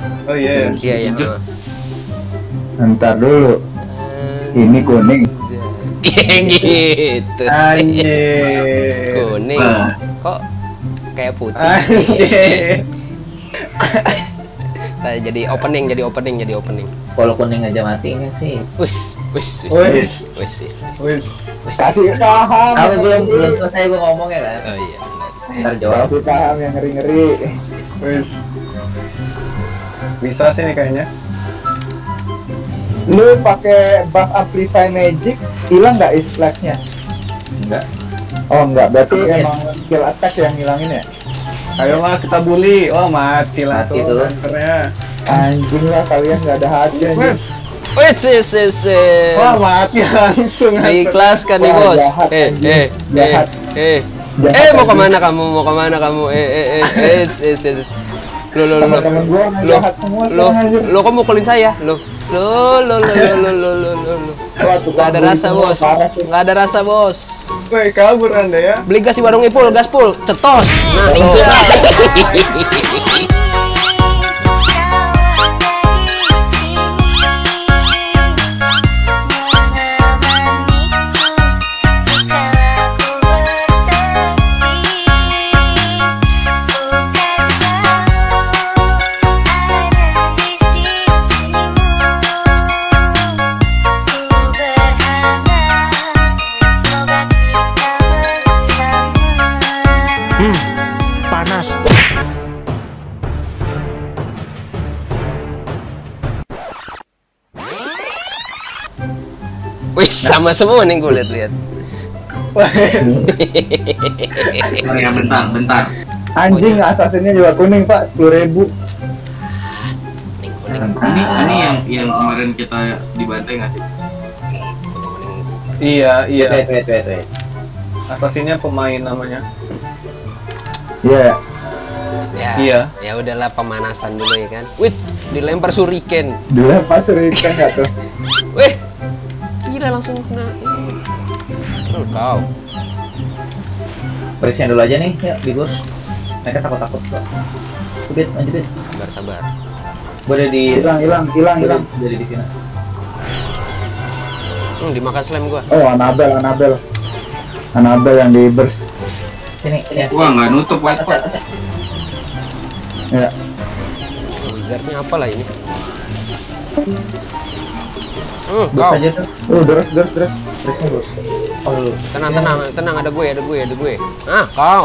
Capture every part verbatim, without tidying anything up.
Oh iya. Iya iya. Ntar dulu. Ini kuning. Gitu. Anjir. Kuning. Nah. Kok kayak putih? Anjir. Nah, jadi opening, jadi opening, jadi opening. Kalau kuning aja mati nggak sih? Wis, wis, Wis. wis, wis, wis, Wis. wis. Kasih paham. Aku belum belum selesai gue ngomong ya kan? Oh iya. Ntar jawab. Kasih paham yang ngeri-ngeri. Wis. Bisa sih nih kayaknya. Lu pakai buff amplify magic, hilang nggak istilahnya? Enggak. Oh enggak, berarti Iya. emang skill attack yang ngilangin ya? Ayo mas kita bully. Oh mati langsung. tuh. Hunternya. Anjing lah kalian nggak ada hati Wis. anjing. Wis. Wis, wis, wis, wis. Wah mati langsung. Diikhlaskan nih Wah, bos. jahat, Eh, anjing. eh, eh, Jahat. eh. Jahat, Eh, mau anjing. kemana kamu? Mau kemana kamu? Eh, eh, eh, eh, eh, eh, eh. Lo, lo, lo, lo, Teman-teman gua lo, jahat semua lo, sekarang, anjing. lo, kok mukulin saya? Lo, lo, lo, lo, lo, lo, lo, lo, lo. Wah, tukang Nggak ada bully rasa semua, bos, parah sih. nggak ada rasa bos. Woi kabur anda ya. Beli gas di warung Ipul, gas pul, cetos. Nah, tuh. Wih, sama semua nih gue lihat-lihat. Wis. Oh ya bentar, bentar. Anjing assassinnya juga kuning pak, sepuluh ribu. Kuning, kuning, Ini ini yang yang kemarin kita dibantai nggak sih? kuning. Iya iya. Wait, wait, wait, wait. Asasinnya pemain namanya. Iya. Ya, Iya. ya udahlah pemanasan dulu ya kan. Wih, dilempar shuriken. Dilempar serikan nggak tuh? Wih, gila langsung kena. Oh, kau. Presnya dulu aja nih, ya di bos. Mereka takut-takut kok. Lanjut, lanjutin. Sabar, sabar. Boleh di Hilang, hilang, hilang, hilang. Jadi di sini. Hmm, dimakan slime gua. Oh, Anabel, Anabel. Anabel yang di burst. Sini, ini ya. Wah, nggak nutup white pot. Ya. Wizardnya apa lah ini? Hmm, Bos kau. aja tuh. Oh, terus, terus, terus. Presnya bos. Oh dulu. Tenang, tenang, tenang. Ada gue, ada gue, ada gue. Ah, kau.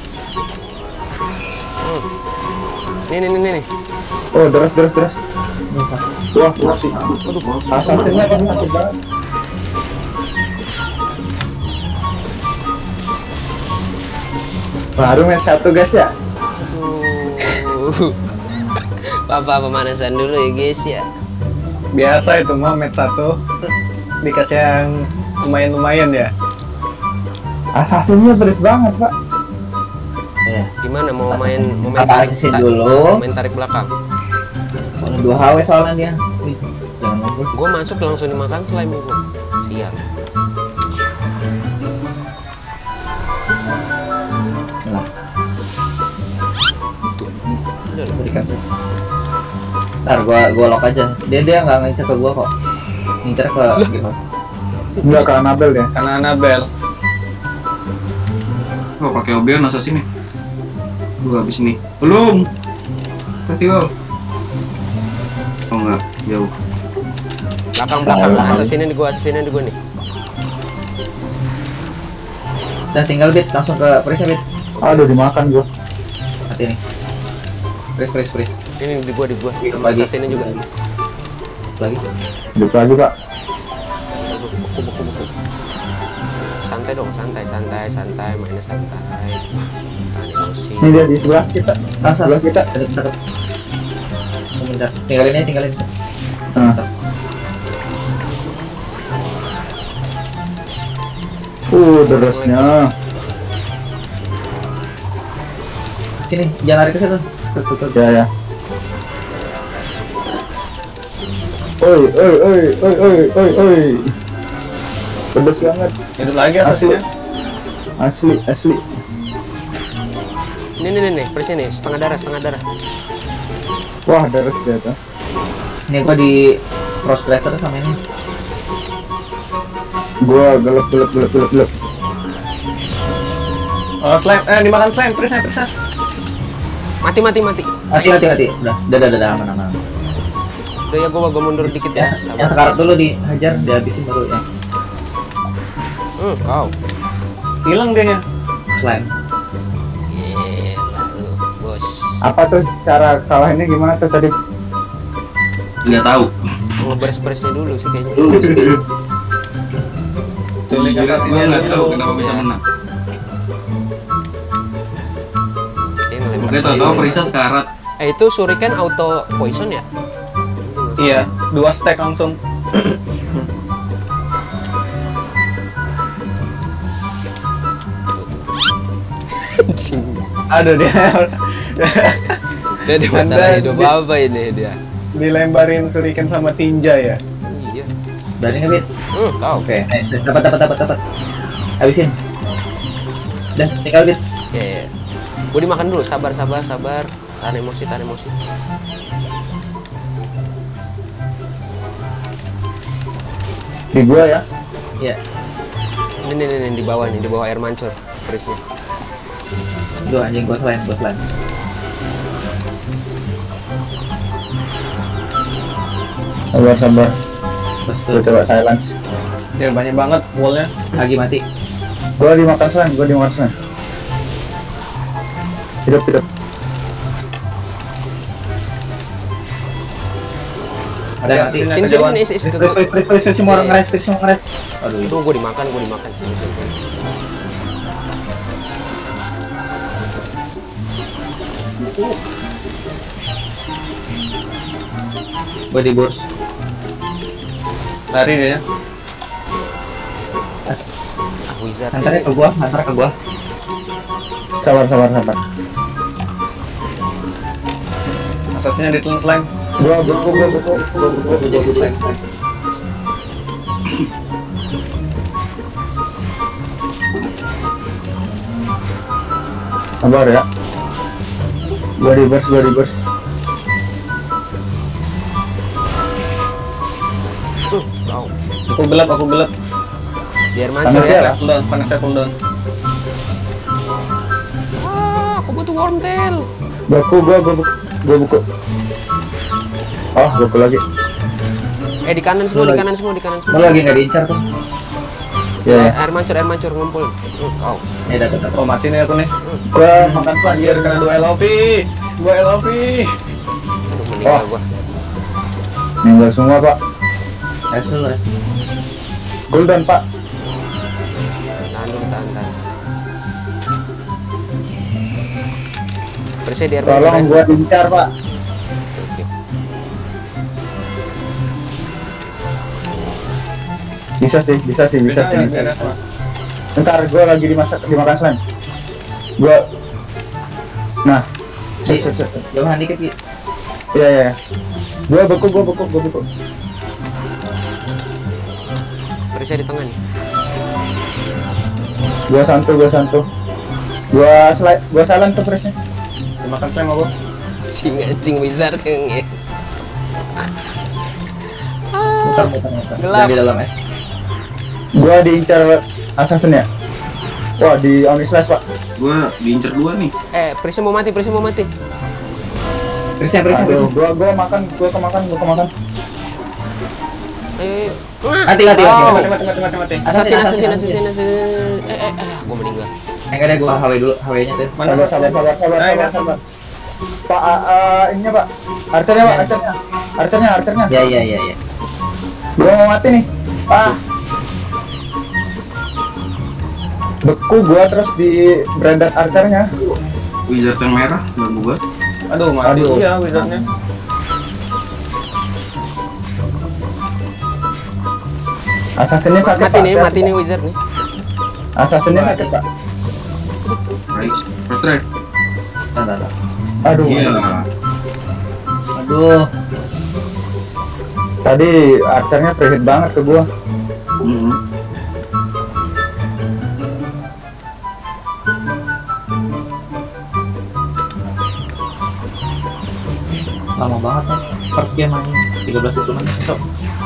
Hmm. Nih, nih, nih, nih. Oh, terus, terus, terus. Wah, pusing. Assassinnya kan sakit banget. Baru match satu guys ya. Aduh. Papa pemanasan dulu ya guys ya. Biasa itu mah match satu. Dikasih yang lumayan-lumayan ya. Assassinnya pedes banget pak. Ya. Gimana mau main mau main Apa tarik sih ta- dulu? mau main tarik belakang? Ada dua H W soalnya dia. Wih, jangan ngobrol. Gue masuk langsung dimakan slime gue. Sial. Nah, Udah lah. aku dikasih. Ntar gua gua lock aja. Dia dia nggak ngincer ke gua kok. Ngincer ke gimana? Enggak ke Anabel ya. Karena Anabel. Oh, pakai obeon assassin nih. Gua habis nih. Belum. Festival. Oh enggak, jauh. Belakang belakang. Assassinnya di gue, assassinnya di gue nih. Dan tinggal bit langsung ke presnya bit. Aduh dimakan gua. Hati nih. Pres pres pres. Ini di gue, di gue. Hidup Sama lagi. assassinnya juga. Lagi. Hidup lagi pak. Aduh, beku, beku, beku. Santai dong, santai, santai, santai, mainnya santai. Tahan emosi. Ini dia di sebelah kita. Ah, Sebelah kita. Deket deket. Bentar. Tinggalin aja, tinggalin. Nah. Uh, derasnya. Sini, jangan lari ke situ. Tuh, tuh, tuh. Ya ya. Oi, oi, oi, oi, oi, oi, oi. Pedes banget. Itu lagi asasinnya. Asli, asli. Ini nih nih nih, persis nih, setengah darah, setengah darah. Wah, deres dia tuh. Ini gua di cross blaster sama ini. Gua gelap gelap gelap gelap gelap. Oh, slime, eh dimakan slime, Prisnya, Prisnya. Mati mati mati. Hati hati hati. Udah, udah, udah, udah, aman aman. Udah ya gua gua mundur dikit ya. Yang sekarat dulu dihajar, dihabisin baru ya. Hmm, kau. Hilang dia. Slime. Gila lu, bos. Apa tuh cara kalahinnya gimana tuh tadi? Nggak tahu. Ngeberes-beresnya dulu sih kayaknya. Culik Gua asasinya nggak tahu dulu. kenapa bisa Ya. menang. Dia ngelempar Oke, tahu-tahu sendiri. Prisa sekarat. Eh itu shuriken auto poison ya? Iya, dua stack langsung. Anjing. Aduh dia. Dia ada masalah Anda- hidup dia- apa ini dia? Dilemparin shuriken sama tinja ya. Iya. Berani nggak, Bit? Hmm, kau. Oke, nice. Dapat, dapat, dapat, dapat. Habisin. Udah, tinggal, Bit. Ya, ya. Gue dimakan dulu, sabar, sabar, sabar. Tahan emosi, tahan emosi. Di gua ya. Iya. Ini, nih, nih, nih, di bawah nih, di bawah air mancur. Perisnya. Duh, anjing gua slime, gua slime. Sabar sabar. Terus, Gua terus. coba silence. Ya banyak banget wallnya. Lagi mati. Gua dimakan slime, gua dimakan slime. Hidup hidup. Ada Udah, aslinya Sini, sini, kejauhan. sini, is, is, ke Please, please, please, please, please, semua orang ngeres, please, semua ngeres. Aduh, Aduh, gue dimakan, gue dimakan. Sini, sini, sini. gua di bos. Lari dia. Ah, wizard. Antarnya ke gua, antar ke gua. Sabar sabar sabar. Asasinya ditelan slime. Gua gua gua gua gua gua gua Gua jadi slime. sabar ya. Gua di burst, gua di burst. Hmm, kau. Aku gelap, aku gelap. Biar mancur Panasnya ya. lah. Cooldown, panasnya cooldown. Ah, aku butuh wormtail. Baku gua gua buku. Gua buku. Oh, buku lagi. Eh di kanan semua, di kanan semua, di kanan Lu semua. lagi nggak diincar tuh? Ya. Eh, air mancur, air mancur ngumpul. Hmm, kau. Ya, dapat, dapat. Oh mati nih aku nih. Gua Makan anjir kena dua L O V. Dua L O V. Aduh, meninggal Oh. gua. meninggal semua, Pak. Res dulu, res. Golden, Pak. Tahan dulu, tahan, tahan. Bersih di air mancur. Tolong ya. gua diincar, Pak. Oke, oke. Bisa sih, bisa sih, bisa Bisa sih. nggak? Bisa. Beres, Pak. Ntar gua lagi dimasak dimakan slime. Gua Nah, Di- sip, sip, sip. Jauhan dikit, Ki. Iya, iya. iya. Gua beku, gua beku, gua beku. Bersih di tengah nih. Gua santu, gua santu. Gua slide, gua salan tuh presnya. Dimakan slime aku. Cing, cing wizard yang ya. Muter, muter, muter. Gelap. Yang di dalam, eh. Gua diincar assassin ya. Wah, di Omnislash, Pak. Gua diincer dua nih. Eh, Prisnya mau mati, Prisnya mau mati. Prisnya, Prisnya, Aduh, Prisnya. gua gua makan, gua kemakan, gua kemakan. Eh, Hati, hati, hati. Oh. Mati, mati, mati, mati, mati. Assassin, Assassin, assassin, assassin. assassin, assassin. Eh, eh, eh, gua meninggal. Eh, nggak ada, gua H W dulu, H W-nya tuh. Mana Sabar, sabar, sabar, sabar, Nah, ini sabar, assassin. sabar. Pak, uh, uh, ininya, Pak. Archernya, Pak, archernya. Archernya, archernya. Ya, ya, ya, ya. Gua mau mati nih. Ah. Beku gua terus di brandat archernya. Wizard yang merah, ganggu gua. Aduh, mati Aduh. dia wizardnya. Assassinnya sakit, Mati Pak. nih, mati nih wizard nih. Assassinnya sakit, Pak. Right. First try. Tahan, tahan, tahan. Aduh. Iya. Aduh. Tadi archernya prehit banget ke gua. Mhm. Lama lama banget nih. First game main tiga belas hitungan cok.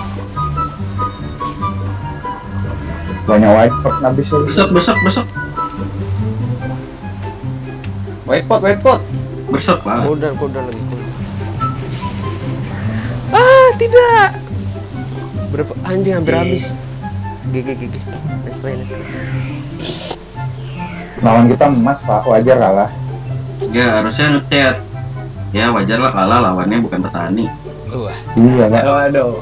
Banyak white pot habis ya. Besok, besok, besok. White pot, white pot. Besok lah. Udah, udah lagi. Ah, tidak. Berapa anjing hampir habis. G G G G. Let's try, let's try. Lawan kita emas pak, wajar kalah. Ya harusnya ngechat. Ya wajar lah kalah, lawannya bukan petani. Wah. Iya pak. Waduh.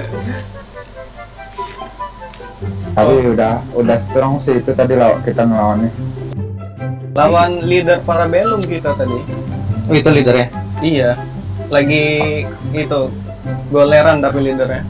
Tapi udah udah strong sih itu tadi lawan kita ngelawannya. Lawan leader Parabellum kita tadi. Oh itu leadernya. Iya. Lagi itu goleran tapi leadernya.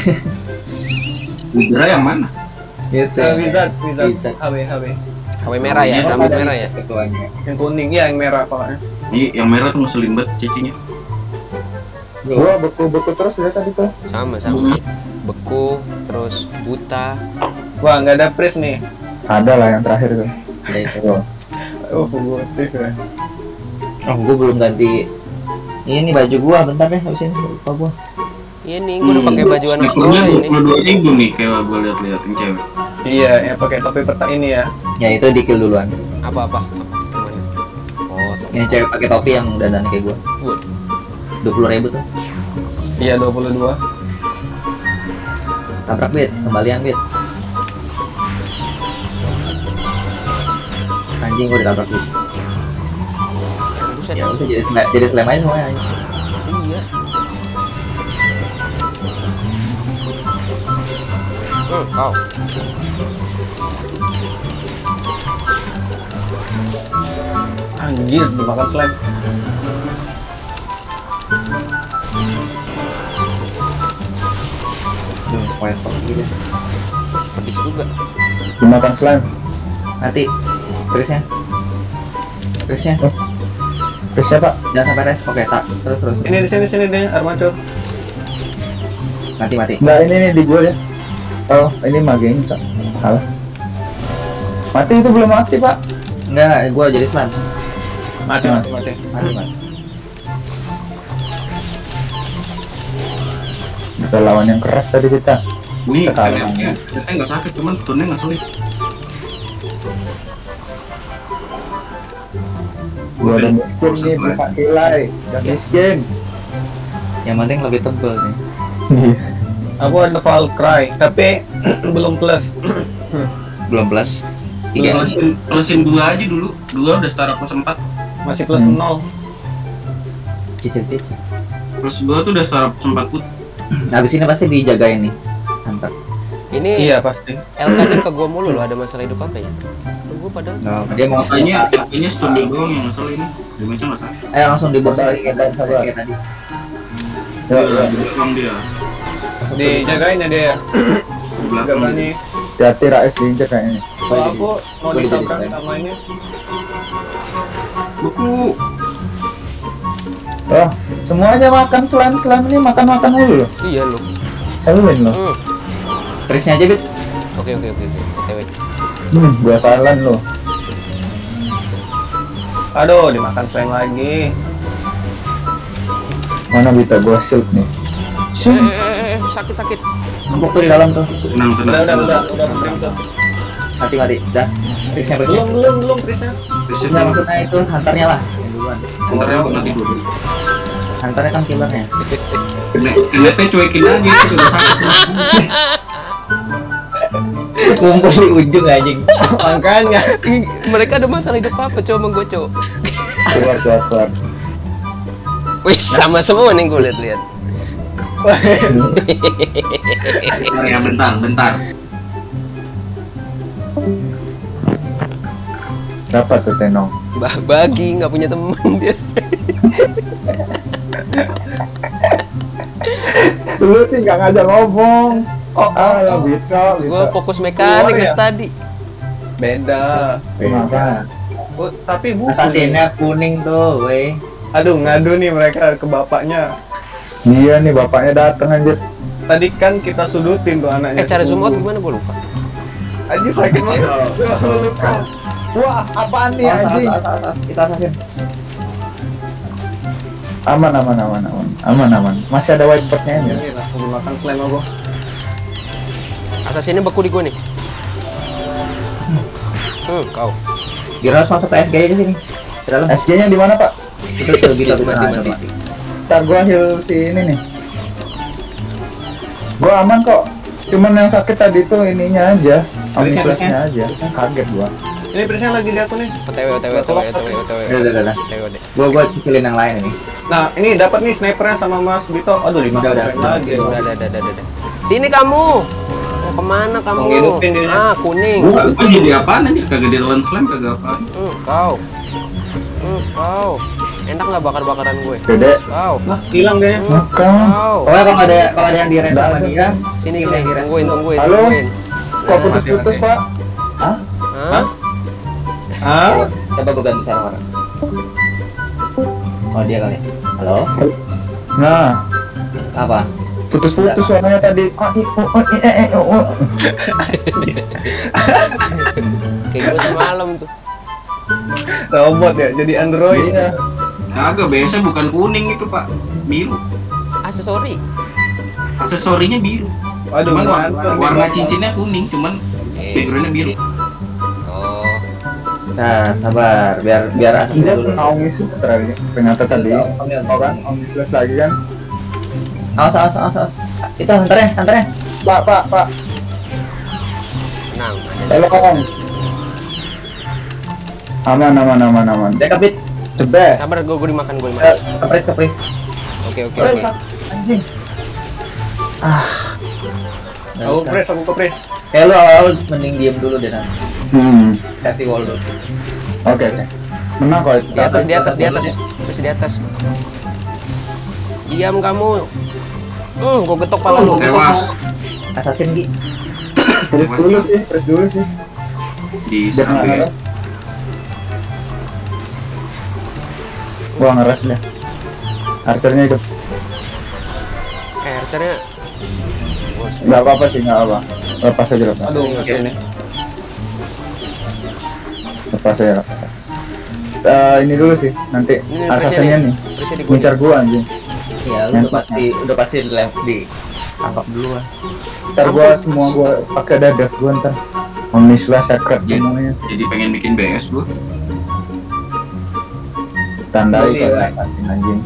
Udra yang mana? Gitu. Uh, Wizard, Wizard, Wizard. H W, H W. H W merah ya, rambut merah ya. Ketuanya. Yang kuning, ya yang merah pokoknya. Ini yang merah tuh ngeselin banget cicinya. Gua beku-beku terus ya tadi tuh. Sama sama. Beku, terus buta. Wah, nggak ada priest nih. Ada lah yang terakhir tuh. Ada itu. Tuh. Oh, fugotif ya. Oh gua belum ganti. Ini baju gua bentar deh habis ini lupa gua. Iya nih, gue udah pakai baju anak Snipernya sekolah dua ini. puluh dua ribu nih kayak gue lihat-lihat yang cewek. Iya, yang pakai topi peta ini ya. Ya itu di kill duluan. Apa apa? Apa? Yang mana? Oh, tuh. Ini cewek pakai topi yang dandan kayak gua. Waduh. Dua puluh ribu tuh. Iya, dua puluh dua. Tabrak bit, kembalian bit. Anjing gua ditabrak bit. Buset. Ya udah jadi sele- jadi slam aja semuanya. anjing. Iya. Hmm, kau. Anjir, dimakan slime. Hmm, poin poin gitu. Pedis juga. Dimakan slime. Mati. Krisnya. Krisnya. Terus siapa? Jangan sampai res. Oke, tak. Terus terus. Ini di sini sini deh, Armaco. Mati mati. Enggak, ini nih di gua ya. Oh, ini mageng, Cak. Salah. Mati itu belum mati, Pak. Enggak, gua jadi slam. Mati, mati, mati. Mati mati. Kita lawan yang keras tadi kita. Ini Ketahuan. kayaknya kayaknya nggak sakit, cuman stunnya ngeselin. Gua udah miskin nih, buka kilai. Udah miskin. Yang penting lebih tebel nih. Aku ada Valkyrie, tapi belum plus. Belum plus. Iya, Tiga. plusin, plusin dua aja dulu. Dua udah setara plus empat. Masih plus Hmm. nol. Cicil cicil. Plus dua tuh udah setara plus empat put. Habis ini pasti dijagain nih. Mantap. Ini Iya, pasti. L K nya ke gua mulu loh, ada masalah hidup apa ya? Gua padahal No, dia mau Makanya kayaknya stun dia doang yang ngeselin. Damage-nya nggak sakit. Eh langsung di bawah Sabar, kayak sabar, tadi. sabar. Kayak tadi. Ya, ya. Di belakang dia. Dijagain ya dia. Di Gak belakang. berani. Hati-hati Rais diinjek kayaknya. Kalau aku mau Gua ditabrak dijadiin. sama ini. Buku. Oh, semuanya makan slime slime ini makan-makan mulu loh. iya lu. Haluin loh. Hmm. Krisnya aja bit. Oke oke oke oke. O T W. Hmm, gua silent loh. Aduh, dimakan slime lagi. Mana bisa gua shield nih? Eh, eh, eh, eh, sakit sakit. Numpuk tuh di dalam tuh. Tenang tenang. Udah, udah, udah, udah berdiri tuh. Mati mati. Dah. Krisnya krisnya. Belum, belum, belum, Prisnya. Prisin Enggak dulu. maksudnya itu hunternya lah. Yang duluan. Ntar ya nanti gue dulu. Hunternya kan killernya. Lihatnya cuekin aja itu udah sakit. Kumpul di ujung anjing. Makanya. Ih, mereka ada masalah hidup apa coba sama gua coba. Keluar keluar keluar. Wih sama semua nih gua lihat-lihat. Bentar ya bentar bentar. Dapat tuh tenong. Bah bagi nggak punya temen dia. Dulu sih nggak ngajak ngomong. Oh, Ah, oh, oh. bisa, Gua bisa. fokus mekanik Keluar dari ya? tadi. Beda. Gimana? Oh, tapi buku. nih. Asasinnya kuning tuh, weh. Aduh, ngadu nih mereka ke bapaknya. Iya nih bapaknya dateng anjir. Tadi kan kita sudutin tuh anaknya. Eh cara zoom out sepupu. gimana gua lupa. Anjir sakit banget. Gua lupa. Wah, apaan nih Awas, anjing? awas, awas, awas. Kita asasin. Aman, aman, aman, aman, aman, aman. Masih ada whiteboardnya ini. Ini langsung dimakan slime aku. Assassin ini beku di gue nih. Hmm, kau. Giros masuk ke S G aja sini. Ke dalam. S G-nya di mana, Pak? Itu tuh gitu. Mati, Nah, mati. coba. Ntar gua heal si ini nih. Gua aman kok. Cuman yang sakit tadi tuh ininya aja, omnislashnya aja. Kaget gua. Ini prisnya lagi di aku nih. O T W, O T W, O T W, O T W, O T W. Udah, udah, udah. O T W, O T W. Gua gua cicilin yang lain ini. Nah, ini dapat nih snipernya sama Mas Bito. Aduh, lima Udah, udah. persen lagi. Udah, udah, udah, udah, udah. Sini kamu. Mau kemana kamu? Menghidupin dia. Ah, kuning. Gua gua jadi apaan aja? Kagak ditelan slime kagak apa. Hmm, kau. Hmm, kau. Enak nggak bakar-bakaran gue? Dede, Kau. Nah, hilang deh. Hmm, makan. kau. Oh, kalau ada kalau ada yang di rent sama dia, Sini, sini. Tungguin, tungguin, Halo? tungguin. Kok Nah, putus-putus, Pak? hah? Hah? Ah, Coba gua ganti server. Oh, dia kali. Halo? Nah, Apa? putus-putus suaranya tadi. Oh, i, oh, oh, i, eh, eh, oh, oh. Kayak gue semalam tuh. robot ya, jadi android. Iya. Kagak, biasa bukan kuning itu, Pak. Biru. Aksesori. Aksesorinya biru. Waduh, Cuman warna, mantap. warna cincinnya kuning, cuman Eh, backgroundnya biru. Oh, Nah, sabar, biar biar aku Dia dulu. pun omnis terakhir. Ternyata tadi. Oh kan, omnislash lagi kan. Awas, awas, awas, awas. Itu antarnya, antarnya. Pak, Pak, Pak. tenang. Tolong. Aman, aman, aman, aman. Backup it. The best. Sabar, gue gue dimakan, gue Eh, dimakan. Kepres, kepres. Oke, oke, eh, oke. anjing. Aku press, aku ke press. Kayak lu awal mending diem dulu deh nanti. Hmm. Safety wall dulu. Oke, oke. Menang kok. Di atas, di atas, di atas. Terus di atas. Diam kamu. Hmm, gue getok pala lu. Tewas. Assassin Gi. Press dulu sih, press dulu sih. Di Biar nggak samping. ngeres. Wah, ngeres deh. Archernya hidup. Eh, archernya. Nggak apa-apa sih, nggak apa. Lepas aja, lepas. Aduh, oke ini. Lepas aja, lepas. Eh, ini dulu sih, nanti Ini assassinnya nih. Presnya di Ngincar gua anjing. Iya, lu udah pasti udah pasti di di tangkap duluan. Ntar gua semua gua pakai dadah gua ntar. Omnislash secret Jadi, semuanya. jadi pengen bikin B S gua. Tandai Beli, kalau Pak. assassin anjing.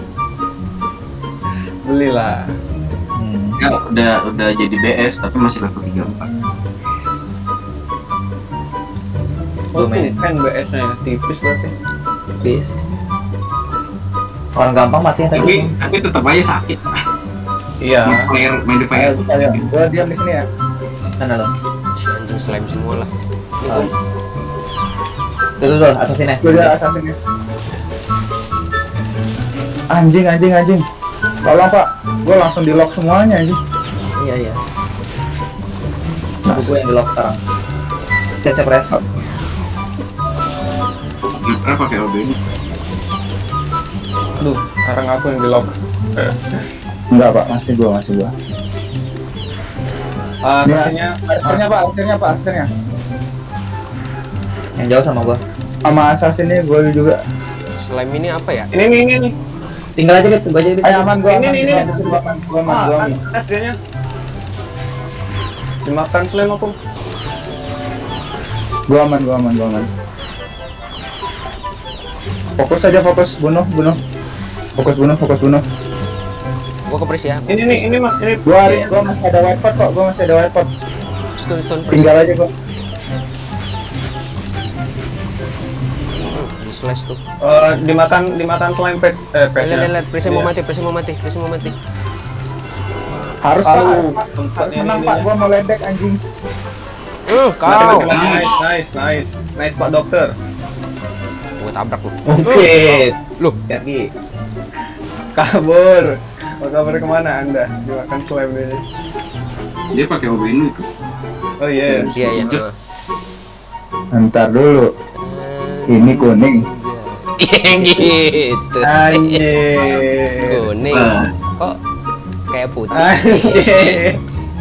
Belilah. Hmm. Ya, udah udah jadi B S tapi masih level tiga puluh empat. Oh, Lumayan. tuh kan B S-nya tipis berarti. Please. Orang gampang mati ya Tapi tadi. tapi tetap aja sakit. Iya. Main fire, main di fire. Ayo, ayo. Gua diam di sini ya. Mana lo? Si anjing slime semua lah. Ini Oh. gua Tuh tuh tuh, assassinnya. Gua udah assassinnya. Anjing, anjing, anjing. Tolong Pak, gua langsung di lock semuanya anjing. Iya iya. Itu gue yang di lock sekarang. Cek press. Kenapa pakai O B ini? Aduh, sekarang aku yang di lock. Enggak Pak, masih gua, masih gua. Ah, Ini sisinya archernya Pak, archernya Pak, archernya. Yang jauh sama gua. Sama assassinnya gua juga. slime ini apa ya? ini nih, ini nih. Tinggal aja Bet, gua aja Bet. Ayo aman gua. Ini, aman, ini, gua ini. aman, gua aman, gua aman, Ah, gua kan aman. S D-nya. Dimakan slime aku. Gua aman, gua aman, gua aman. Fokus aja, fokus bunuh, bunuh. Fokus bunuh, fokus bunuh. Gua ke press ya. Ini nih, ini Mas, ini. Gua gua masih ada whiteboard kok, gua masih ada whiteboard. Stun, stun, press. Tinggal aja gua. Di slash tuh. Eh, dimakan dimakan slime pet eh Lihat, petnya. lihat, lihat. Pressnya mau Iya. mati, pressnya mau mati, pressnya mau mati. Harus Pak, Aduh, harus, Pak. tempat Harus ini menang dia. Pak, gua mau ledek anjing. Hmm, Mati, kau. mati, mati. Nice, nice, nice. Nice Pak Dokter. Gua tabrak lu. Oke. Loh, Pergi. Kabur. Mau kabur kemana Anda? Dimakan slime dia. Dia pakai O B ini tuh. Oh iya. iya ya. Ntar dulu. Ini kuning. Iya gitu. Anjir. Kuning. Ah. Kok kayak putih? Anjir.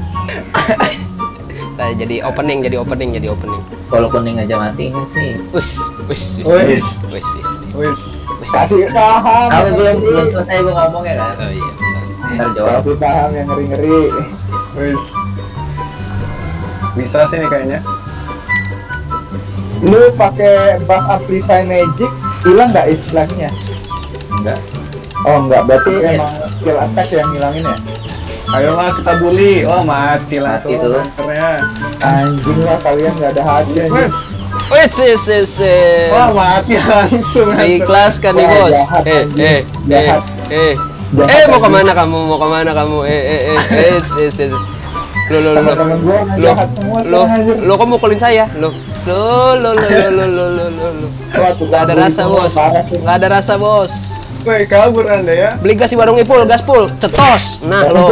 Nah, jadi opening, jadi opening, jadi opening. Kalau kuning aja mati ini sih. Wis, wis, wis. Wis. Wis, wis, wis. Wis. Wes. Kasih paham. Aku belum belum selesai gua ngomong ya kan. Oh iya. Ntar jawab. Kasih paham yang ngeri-ngeri. Wis. Bisa sih nih kayaknya. Lu pakai buff amplify magic hilang nggak istilahnya? Enggak. Oh enggak, berarti Iya. emang skill attack yang ngilangin ya? Ayolah kita bully. Oh mati langsung. Mati tuh. Hunternya. Anjing lah kalian nggak ada hati. Wis anjing. wis. Wes, wes, wes, wes. Wah mati langsung. Diikhlaskan nih Wah, bos. jahat, Eh, anjing. eh, eh, Jahat. eh. Jahat, Eh, mau anjing. kemana kamu? Mau kemana kamu? Eh, eh, eh, eh, eh, eh, eh. Lo, lo, lo, lo, Teman-teman gua nggak lo, jahat semua lo, sekarang, anjing. lo kok mukulin saya? Lo, lo, lo, lo, lo, lo, lo, lo, lo. Wah, tuh Gak ada bully rasa semua, bos, parah sih. gak ada rasa bos. Woi kabur anda ya. Beli gas di warung full, gas full, cetos. Nah lo.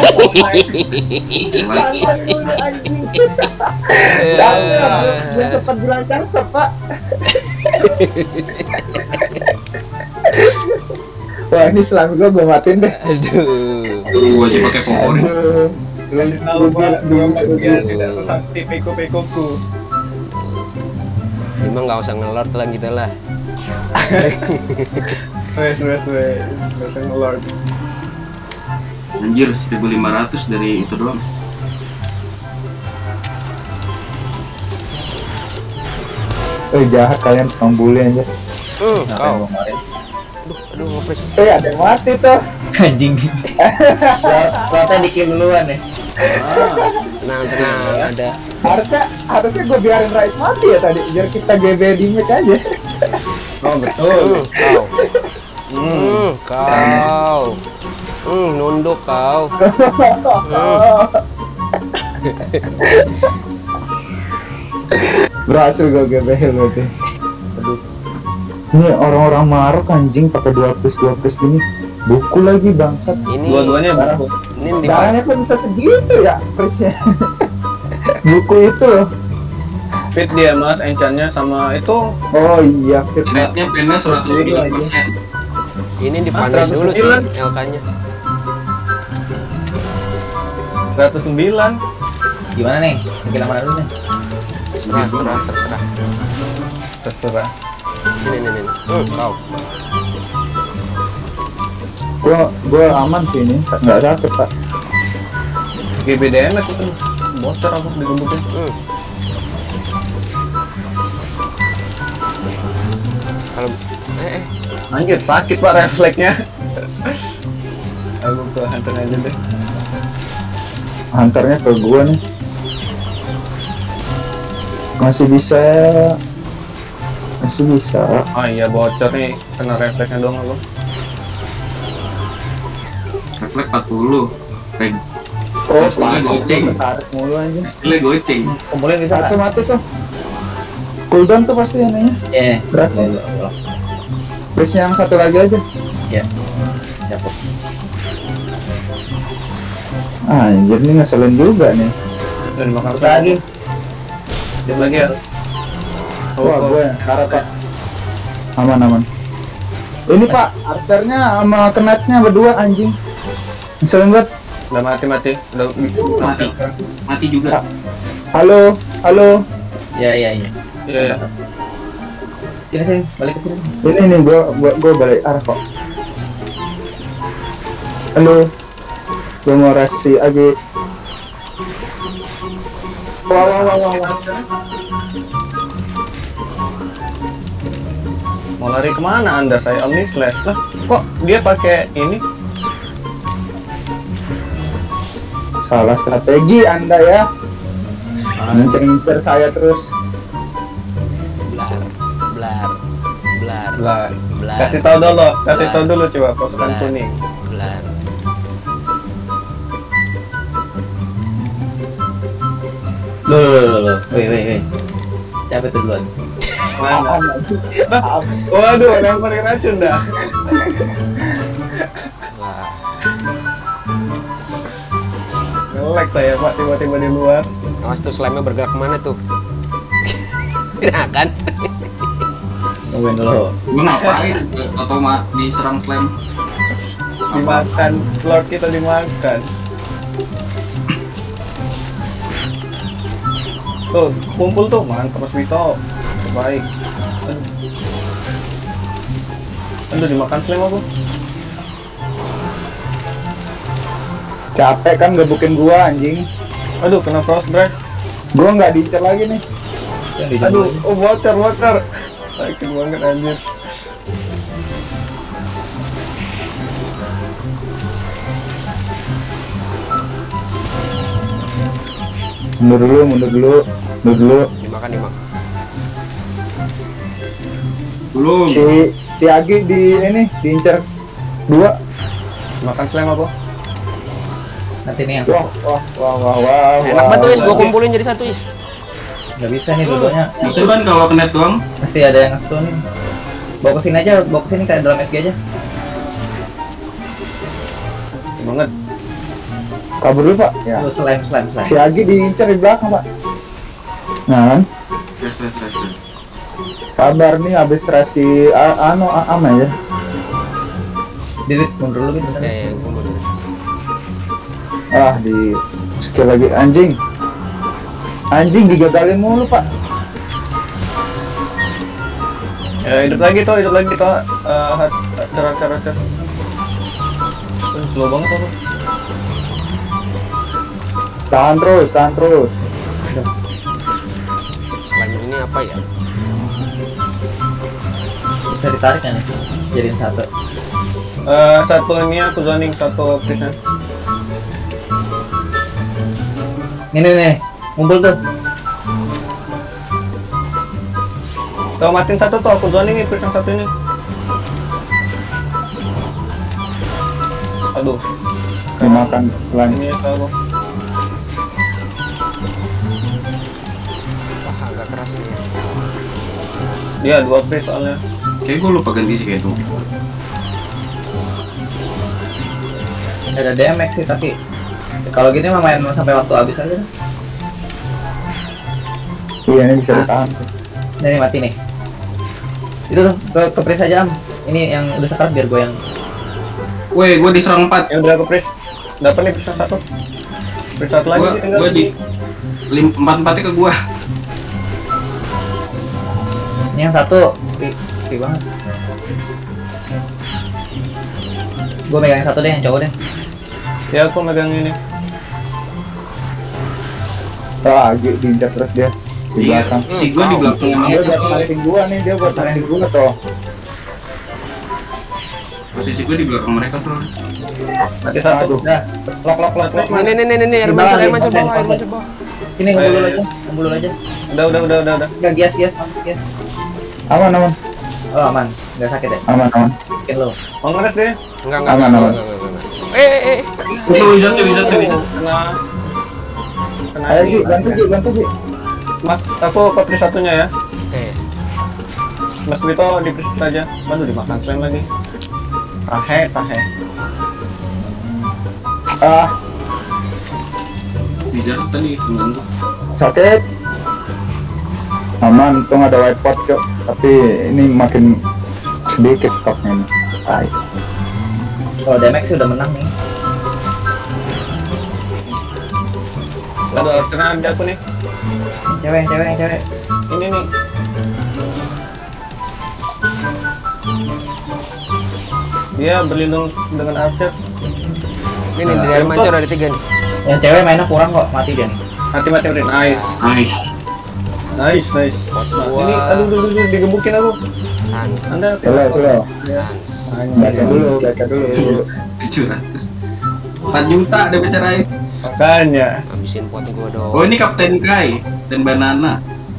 Jangan, biar cepat belajar pak. Wah ini selama gua gua matiin deh. Aduh. Gua aja pakai pohon. Aduh. Kasih tahu pak dua bagian tidak sesakti peko-pekoku. Emang gak usah ngelor lah gitu lah. Wes wes wes. Wes ngelord. Anjir, seribu lima ratus dari itu doang. Eh jahat kalian tukang bully aja. Hmm, Nah, kau. gua kemarin. Aduh, aduh, ngepres. Eh ada yang mati tuh. Anjing. Rata dikin duluan ya. Tenang, tenang, ada. Harusnya harusnya gua biarin Rais mati ya tadi biar kita G B di mic aja. Oh betul. Hmm, kau. Hmm. Hmm, kau. Hmm, nunduk kau. Berhasil gua G B berarti. Aduh. Ini orang-orang Marok anjing pakai dua plus dua plus gini. Buku lagi bangsat. Ini, Dua-duanya buku. ini di Darahnya kok bisa segitu ya prisnya. Buku itu loh. Fit dia mas, enchantnya sama itu. Oh iya fit. Netnya pennya seratus sembilan persen. ini Ah, dipanis seratus dulu sih sembilan. L K-nya. seratus sembilan. Gimana nih? Kita mana dulu nih? Terserah, terserah, terserah. Terserah. Ini, ini, ini. Hmm, kau. Gua gua aman sih ini, nggak sakit pak. G B D M itu bocor aku digebukin. Hmm. Kalau eh eh Anjir sakit pak refleksnya. Aku ke hunter aja deh. Hunternya ke gua nih. Masih bisa. Masih bisa. Oh iya bocor nih, kena refleksnya doang aku. Refleks empat puluh. Reg. Oh, Hasilnya goceng. tarik mulu anjing. Hasilnya goceng. Kumpulin di sana. Satu mati tuh. Cooldown tuh pasti anehnya. Iya. Berhasil. Terus yang satu lagi aja. Ya. Siapa? Ah, anjir nih ngeselin juga nih. Dan makan Terus lagi. Dia lagi ya. Oh, Wah, oh. gue yang karat pak. Aman aman. Ini pak, archernya sama kenetnya berdua anjing. Ngeselin banget. Udah mati mati. Udah mati. Mati juga. Halo, halo. Ya, iya, iya. Iya ya. Sini, sini. Balik ke sini. Ini nih gua gua gua balik arah kok. Halo. Gua mau rasi Agi. Wah wah wah wah. wah. Mau lari kemana anda? Saya Omni Slash lah. Kok dia pakai ini? Salah strategi Anda ya. Ngincer-ngincer saya terus. blar, blar, blar, Lah. blar. Kasih tahu dulu, kasih Lah. tahu dulu coba pasukan Lah. kuning. Blar. Loh, loh, loh, loh. Woi, woi, woi. Siapa itu duluan? Mana? Apaan? Waduh, lemparin racun dah. Wah, Nge-lag saya pak tiba-tiba di luar. awas tuh slime-nya bergerak kemana tuh? Nah kan? Tungguin dulu. Gua ngapain? Atau mah diserang slam? Dimakan, Lord kita dimakan. Tuh, kumpul tuh, mantap Mas Vito. Baik. Aduh, dimakan slam aku. Capek kan gebukin gua anjing. Aduh, kena frost drive. Gua nggak diincer lagi nih. Yang di Aduh, oh water, water. Sakit banget anjir. Mundur dulu, mundur dulu, mundur dulu. Dimakan, dimakan. Belum. Si si Agi di ini diincer dua. Makan slam aku. nanti nih yang Wah, wah, wah, wah, wah. Enak wah, banget Is, wah. gua kumpulin jadi satu Is. nggak bisa nih dua-duanya. Bisa kan kalau kena doang? Mesti ada yang nge-stun nih. Bawa ke sini aja, bawa ke sini kayak dalam S G aja. Banget. Kabur dulu, Pak. Ya. Tuh slime slime slime. Si Agi diincer di belakang, Pak. Nah, kan? Yes, yes, yes, yes. Sabar nih habis rasi a- anu a- am aja. Didit mundur dulu gitu. Ya, ya, gua mau dulu. Ah, di skill lagi anjing. Anjing digagalin mulu, Pak. Ya, hidup lagi tuh, hidup lagi tuh. Eh, cara cara cara. Uh, slow banget aku. Tahan terus, tahan terus. Selain ini apa ya? Bisa ditarik kan nih? Jadiin satu. Eh, satu ini aku zoning, satu prison. Ini nih, ngumpul tuh. Tuh, matiin satu tuh, aku zoning nih prison satu ini. Aduh, Dimakan pelan. ini tuh aku. Wah, agak keras nih. Dia dua prison soalnya. Kayak gue lupa ganti sih kayak itu. Ada D M X sih tapi kalau gini mah main sampai waktu habis aja. Iya, ini bisa ditahan. Nah, ini mati nih. Itu tuh ke ke press aja Am. Ini yang udah sekarang biar gue yang Weh, gue diserang empat. Ya udah aku press. Dapat nih prison satu. Prison satu lagi Gue tinggal. gue di lim, empat empatnya ke gue. ini yang satu. Pi, pi banget. Gue megang yang satu deh, yang cowok deh. Ya aku megang ini. Ah, Agi diincer terus dia di Iya, belakang. si gue di belakang Dia emang. buat hunting gua nih, dia buat hunting gua tuh. Posisi gue di belakang mereka tuh. Mati satu. Aduh. Udah, lock lock lock lock. Ini, ini, ini, ini, air mancur, air mancur bawah, air mancur bawah. Ini ngumpul dulu aja, ngumpul dulu aja. Udah, udah, udah, udah, udah. Enggak gias gias masuk gias. Aman, aman, Oh aman, nggak sakit ya? aman, aman. Bikin lo. Mau ngeres deh. Enggak, enggak, Aman, enggak, aman. enggak, enggak, enggak. Eh, eh, eh. Itu wizard tuh, wizard tuh, wizard. Kena. Kena Ayo ini. Gi, bantu Gi, bantu Gi. Mas, aku ke prison satunya ya. Eh, Mas Vito di prison aja. Aduh, dimakan slam lagi. Tahe, tahe. Ah, Wizard tadi mengganggu. sakit. Aman, untung ada white pot cok. Tapi ini makin sedikit stoknya nih. Tai. Kalau D M X udah menang nih. Aduh, kena di aku nih. Cewek, yang cewek, yang cewek. Ini nih. Dia berlindung dengan archer. ini nih, di air mancur ada tiga nih. Yang cewek mainnya kurang kok, mati dia nih. Mati, mati, mati. Nice. Nice. Nice, nice. Nah, ini, aduh, aduh, aduh, digebukin aku. Hans, Anda Coba, coba. Hans. Baca dulu, baca dulu. tujuh ratus. empat juta ada bicarain. Makanya. Habisin pot gua dong. Oh, ini Kapten Kai dan Banana.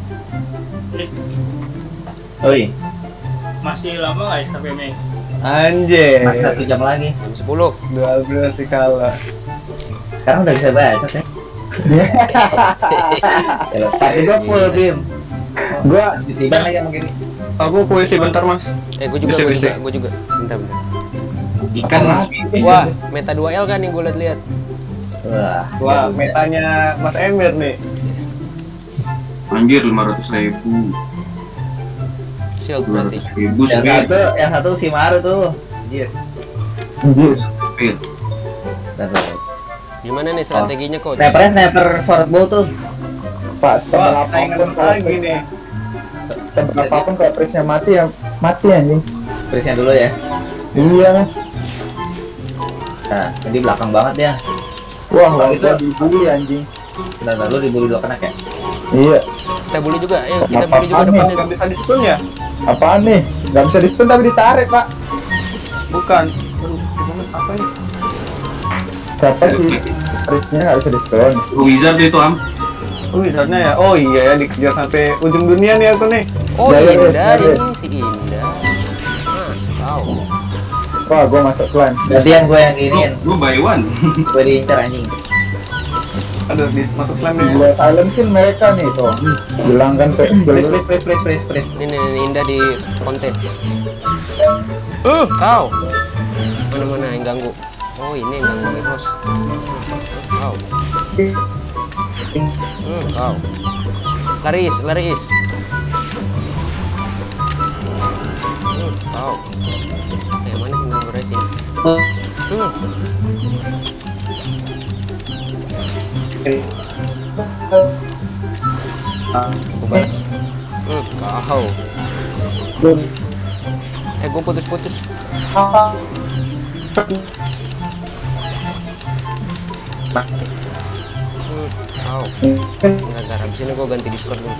Oi, Masih lama guys tapi Max. Anjir. masih satu jam lagi. Jam sepuluh. dua belas skala. Sekarang udah bisa baca ya. Ya, tapi gua full Bim. Gua Ditiban lagi sama gini. Aku puisi bentar, Mas. Eh, gua juga, Bisa, gua bisa. juga, gua juga. Bentar, bentar. Ikan mas. Wah, meta dua L kan yang gua liat-liat. Wah, Wah, metanya Mas Emir nih. Anjir lima ratus ribu. Shield Dua berarti. ratus ribu yang speed. satu, yang satu si Maru tuh. Anjir. anjir. Speed. Dan tuh. Gimana nih strateginya, coach? Snipernya sniper sword bow tuh. Pak, setengah Wah, saingan apapun Mas lagi nih. seberapa apapun kalau prisnya mati ya mati anjing. Prisnya dulu ya. Iya. Nah, di belakang banget ya. Wah, Kalau itu gitu- dibully anjing. Bentar, bentar, lu dibully dua kena kayak. Iya. Kita bully juga, ayo kita bully juga Apaan nih? depanin. Nggak bisa di stun ya? Apaan nih? Gak bisa di stun tapi ditarik, Pak. Bukan. Aduh, gimana? Apa ini? Siapa sih? Prisnya gak bisa di stun. Wizard itu am. Oh, wizardnya ya? Oh iya ya, dikejar sampai ujung dunia nih aku nih. Oh Ya, ya, Indah ya, ya. ini si Indah. Nah, tahu. Wah, gua masuk slime. Gantian gue yang giniin, Gue buy one. gue diincar anjing. Aduh, di masuk slime nih. Gua silencein mereka nih tuh. Hilangkan P S Pris, dulu. pris, pris, pris, pris, pris. Ini nih, nih, Indah di konten. Hmm, kau. Mana mana yang ganggu? Oh ini yang ganggu Eros. Kau. Hmm, kau. Laris, laris. Hmm, kau. Eh mana yang ganggu racing? Hmm. Aku balas. Hmm, kau. Eh gue putus-putus. Hmm, kau. Nggak garam sini gue ganti Discord dulu.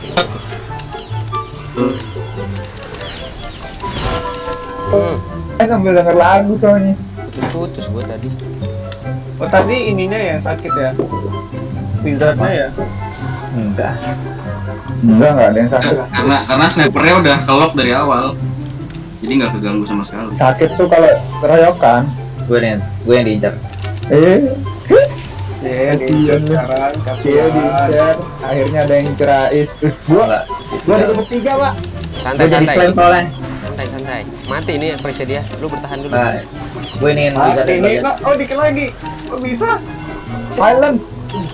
Hmm, Saya sambil denger lagu soalnya. putus-putus gue tadi. Oh, tadi ininya yang sakit ya? Wizardnya ya? Enggak. Enggak, enggak ada yang sakit. Karena karena snipernya udah kelok dari awal. Jadi nggak keganggu sama sekali. Sakit tuh kalau keroyokan. Gue nih, gue yang diincar. Eh, Iya, Kasian di lu. sekarang dia kasihan. diincar. Akhirnya ada yang cerais. Eh, gua, Enggak. gua di grup tiga, Pak. Santai Gue jadi santai. flame soalnya. Santai santai. Mati ini presnya dia. Lu bertahan dulu. Nah, gue ini yang Ah, wizard ini, bagian. no, oh dikit lagi. Kok bisa? Silence.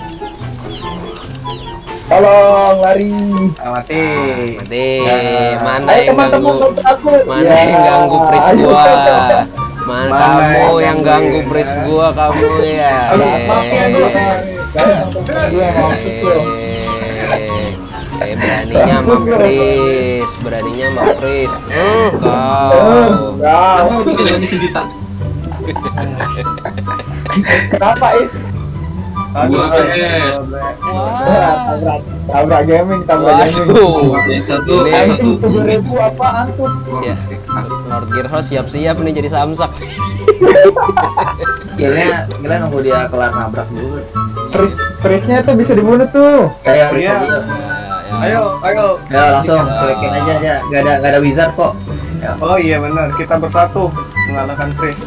Tolong lari. Ah, mati. Mati. Nah. Mana Ayo yang teman-teman ganggu? bantu aku. Mana Ya, yang ganggu pres ayo. gua? Mana Mana kamu yang yang ganggu ganggu ya? pres gua kamu ya? Aduh, maaf ya, Eh, gua. Guys, teman-teman gue yang mampus loh. Eh, eh, beraninya mampris, beraninya mampris. Hmm, kau. Kau. Kenapa udah lagi sejuta? Kenapa, Is? Aduh, Gua aduh, P S. aduh, aduh. Ya, tabrak, tabrak gaming, tabrak gaming. Waduh. Satu, Ini- satu. Anjing tujuh ribu apaan tuh? Siap. Lord Gearhorse siap-siap nih jadi samsak. Kayaknya kita nunggu dia kelar nabrak dulu. Fris, frisnya tuh bisa dibunuh tuh. Kayak Iya. Rizal. Ya, ya. Ayo, ayo. Ya langsung Ya. cuekin aja aja. Gak ada gak ada wizard kok. Ya. Oh iya benar, kita bersatu mengalahkan Chris.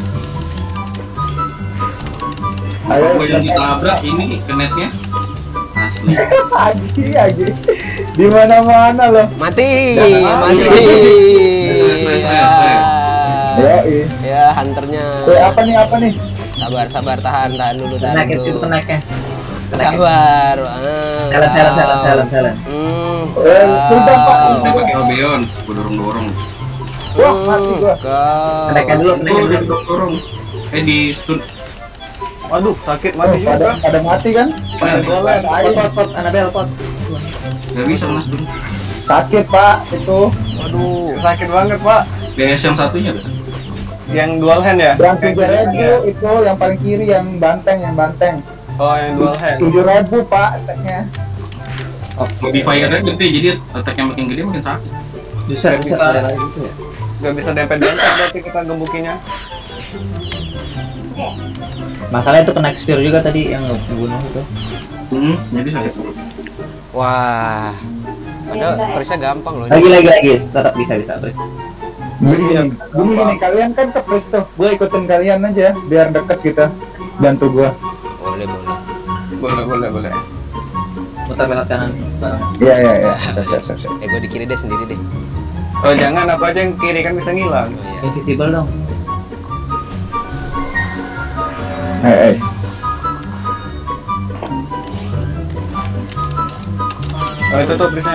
Ayo, Gue yang ditabrak ini kenetnya asli. Agi, Agi. Di mana-mana loh. Mati, Jangan mati. Fresh, fresh, Ya. Ya, iya. Ya, hunternya. Eh, apa nih, apa nih? Sabar, sabar, tahan, tahan dulu, tahan Kenek itu dulu. keneknya. Sabar. Ah, Jalan jalan jalan kau. jalan jalan. Hmm. Eh, sudah, Pak. kau. Kita pakai Albion, gue dorong dorong. Wah, mati gua. Kau. Keneknya dulu, Gue keneknya udah dulu. dorong dorong. Eh di stun. Waduh, sakit Oh, mati pada, juga. pada mati kan? Pada golen. Pot pot pot Annabelle pot. Gak bisa kena stun. Sakit, Pak, itu. Waduh. Sakit banget, Pak. P S yang satunya kan? Yang dual hand ya? Yang Kayak tujuh ribu ya? itu yang paling kiri, yang banteng, yang banteng. Oh, yang dual hand. Tujuh ribu, Pak, attack-nya. Modifier-nya gede, jadi attack-nya makin gede makin sakit. Bisa Gak bisa bisa. ada lagi gitu ya. Gak bisa dempet-dempet berarti kita gembukinya. Masalahnya itu kena spear juga tadi yang ngebunuh itu. Hmm, jadi sakit. Wah. Padahal Prisnya gampang loh. Lagi lagi lagi tetap bisa bisa Bri. Gini, gini, gini, gini, kalian kan ke Pris tuh. Gue ikutin kalian aja, biar deket kita. Bantu gua. Boleh, boleh. Boleh, boleh, boleh. Muter belok kanan. bareng. Iya, iya, iya. Siap, siap, siap, siap. Eh, gue di kiri deh sendiri deh. Oh, jangan apa aja yang kiri kan bisa ngilang. Oh iya. Invisible dong. Eh, eh. Oh, itu tuh Prisnya.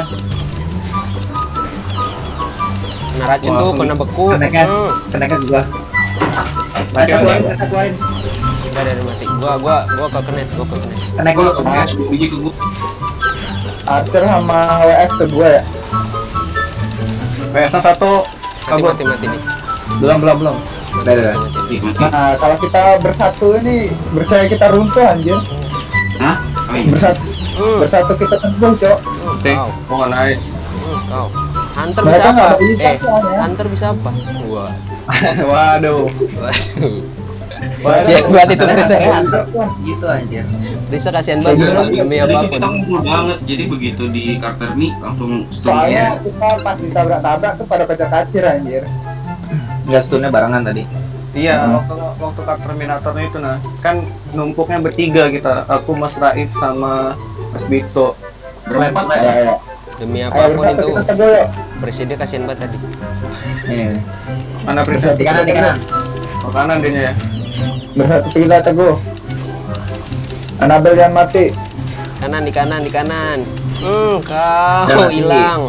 Kena racun Wah, tuh, langsung. kena beku. Keneknya Hmm. keneknya gua. Baca Oke, keluarin, oke. baca keluarin. Udah dari mati. Gua, gua, gua ke kenet, gua ke kenet. Kenek Gue dulu. ke sepuluh biji ke gue. Archer sama W S ke gue ya. P S-nya satu Mati, kabur. mati, mati nih. Belum, belum, belum. Udah, udah. Ih, mati. Nah, kalau kita bersatu ini, percaya kita runtuh anjir. Hah? Oh, iya. Bersatu, Hmm. bersatu kita tembus, Cok. Hmm, Oke. kau. Oh, nice. Hmm, kau. Hunter Mereka bisa nggak apa? ada ikat Eh, soalnya. Hunter bisa apa? Wah. Waduh. Waduh. Waduh. Kasihan banget itu Prisa. Kayak hunter tuh gitu anjir. Prisa kasihan banget Jadi, sumpah, demi jadi apapun. kita ngumpul banget, jadi begitu di karakter nih langsung Soalnya stunnya. kita pas ditabrak-tabrak tuh pada kacir-kacir anjir. Enggak stunnya barengan tadi. Iya, waktu waktu Kak Terminatornya itu nah, kan numpuknya bertiga kita. Aku, Mas Rais sama Mas Bito. Berlepat lah. Ya, ya. Demi Ayo apapun bersatu itu. kita teguh yuk. Presiden kasihan banget tadi. Nih, Mana Prisa? di kanan, di kanan. Oh, kanan dia ya. Bersatu kita teguh. Anabel jangan mati. Kanan di kanan di kanan. Hmm, kau Jangan hilang.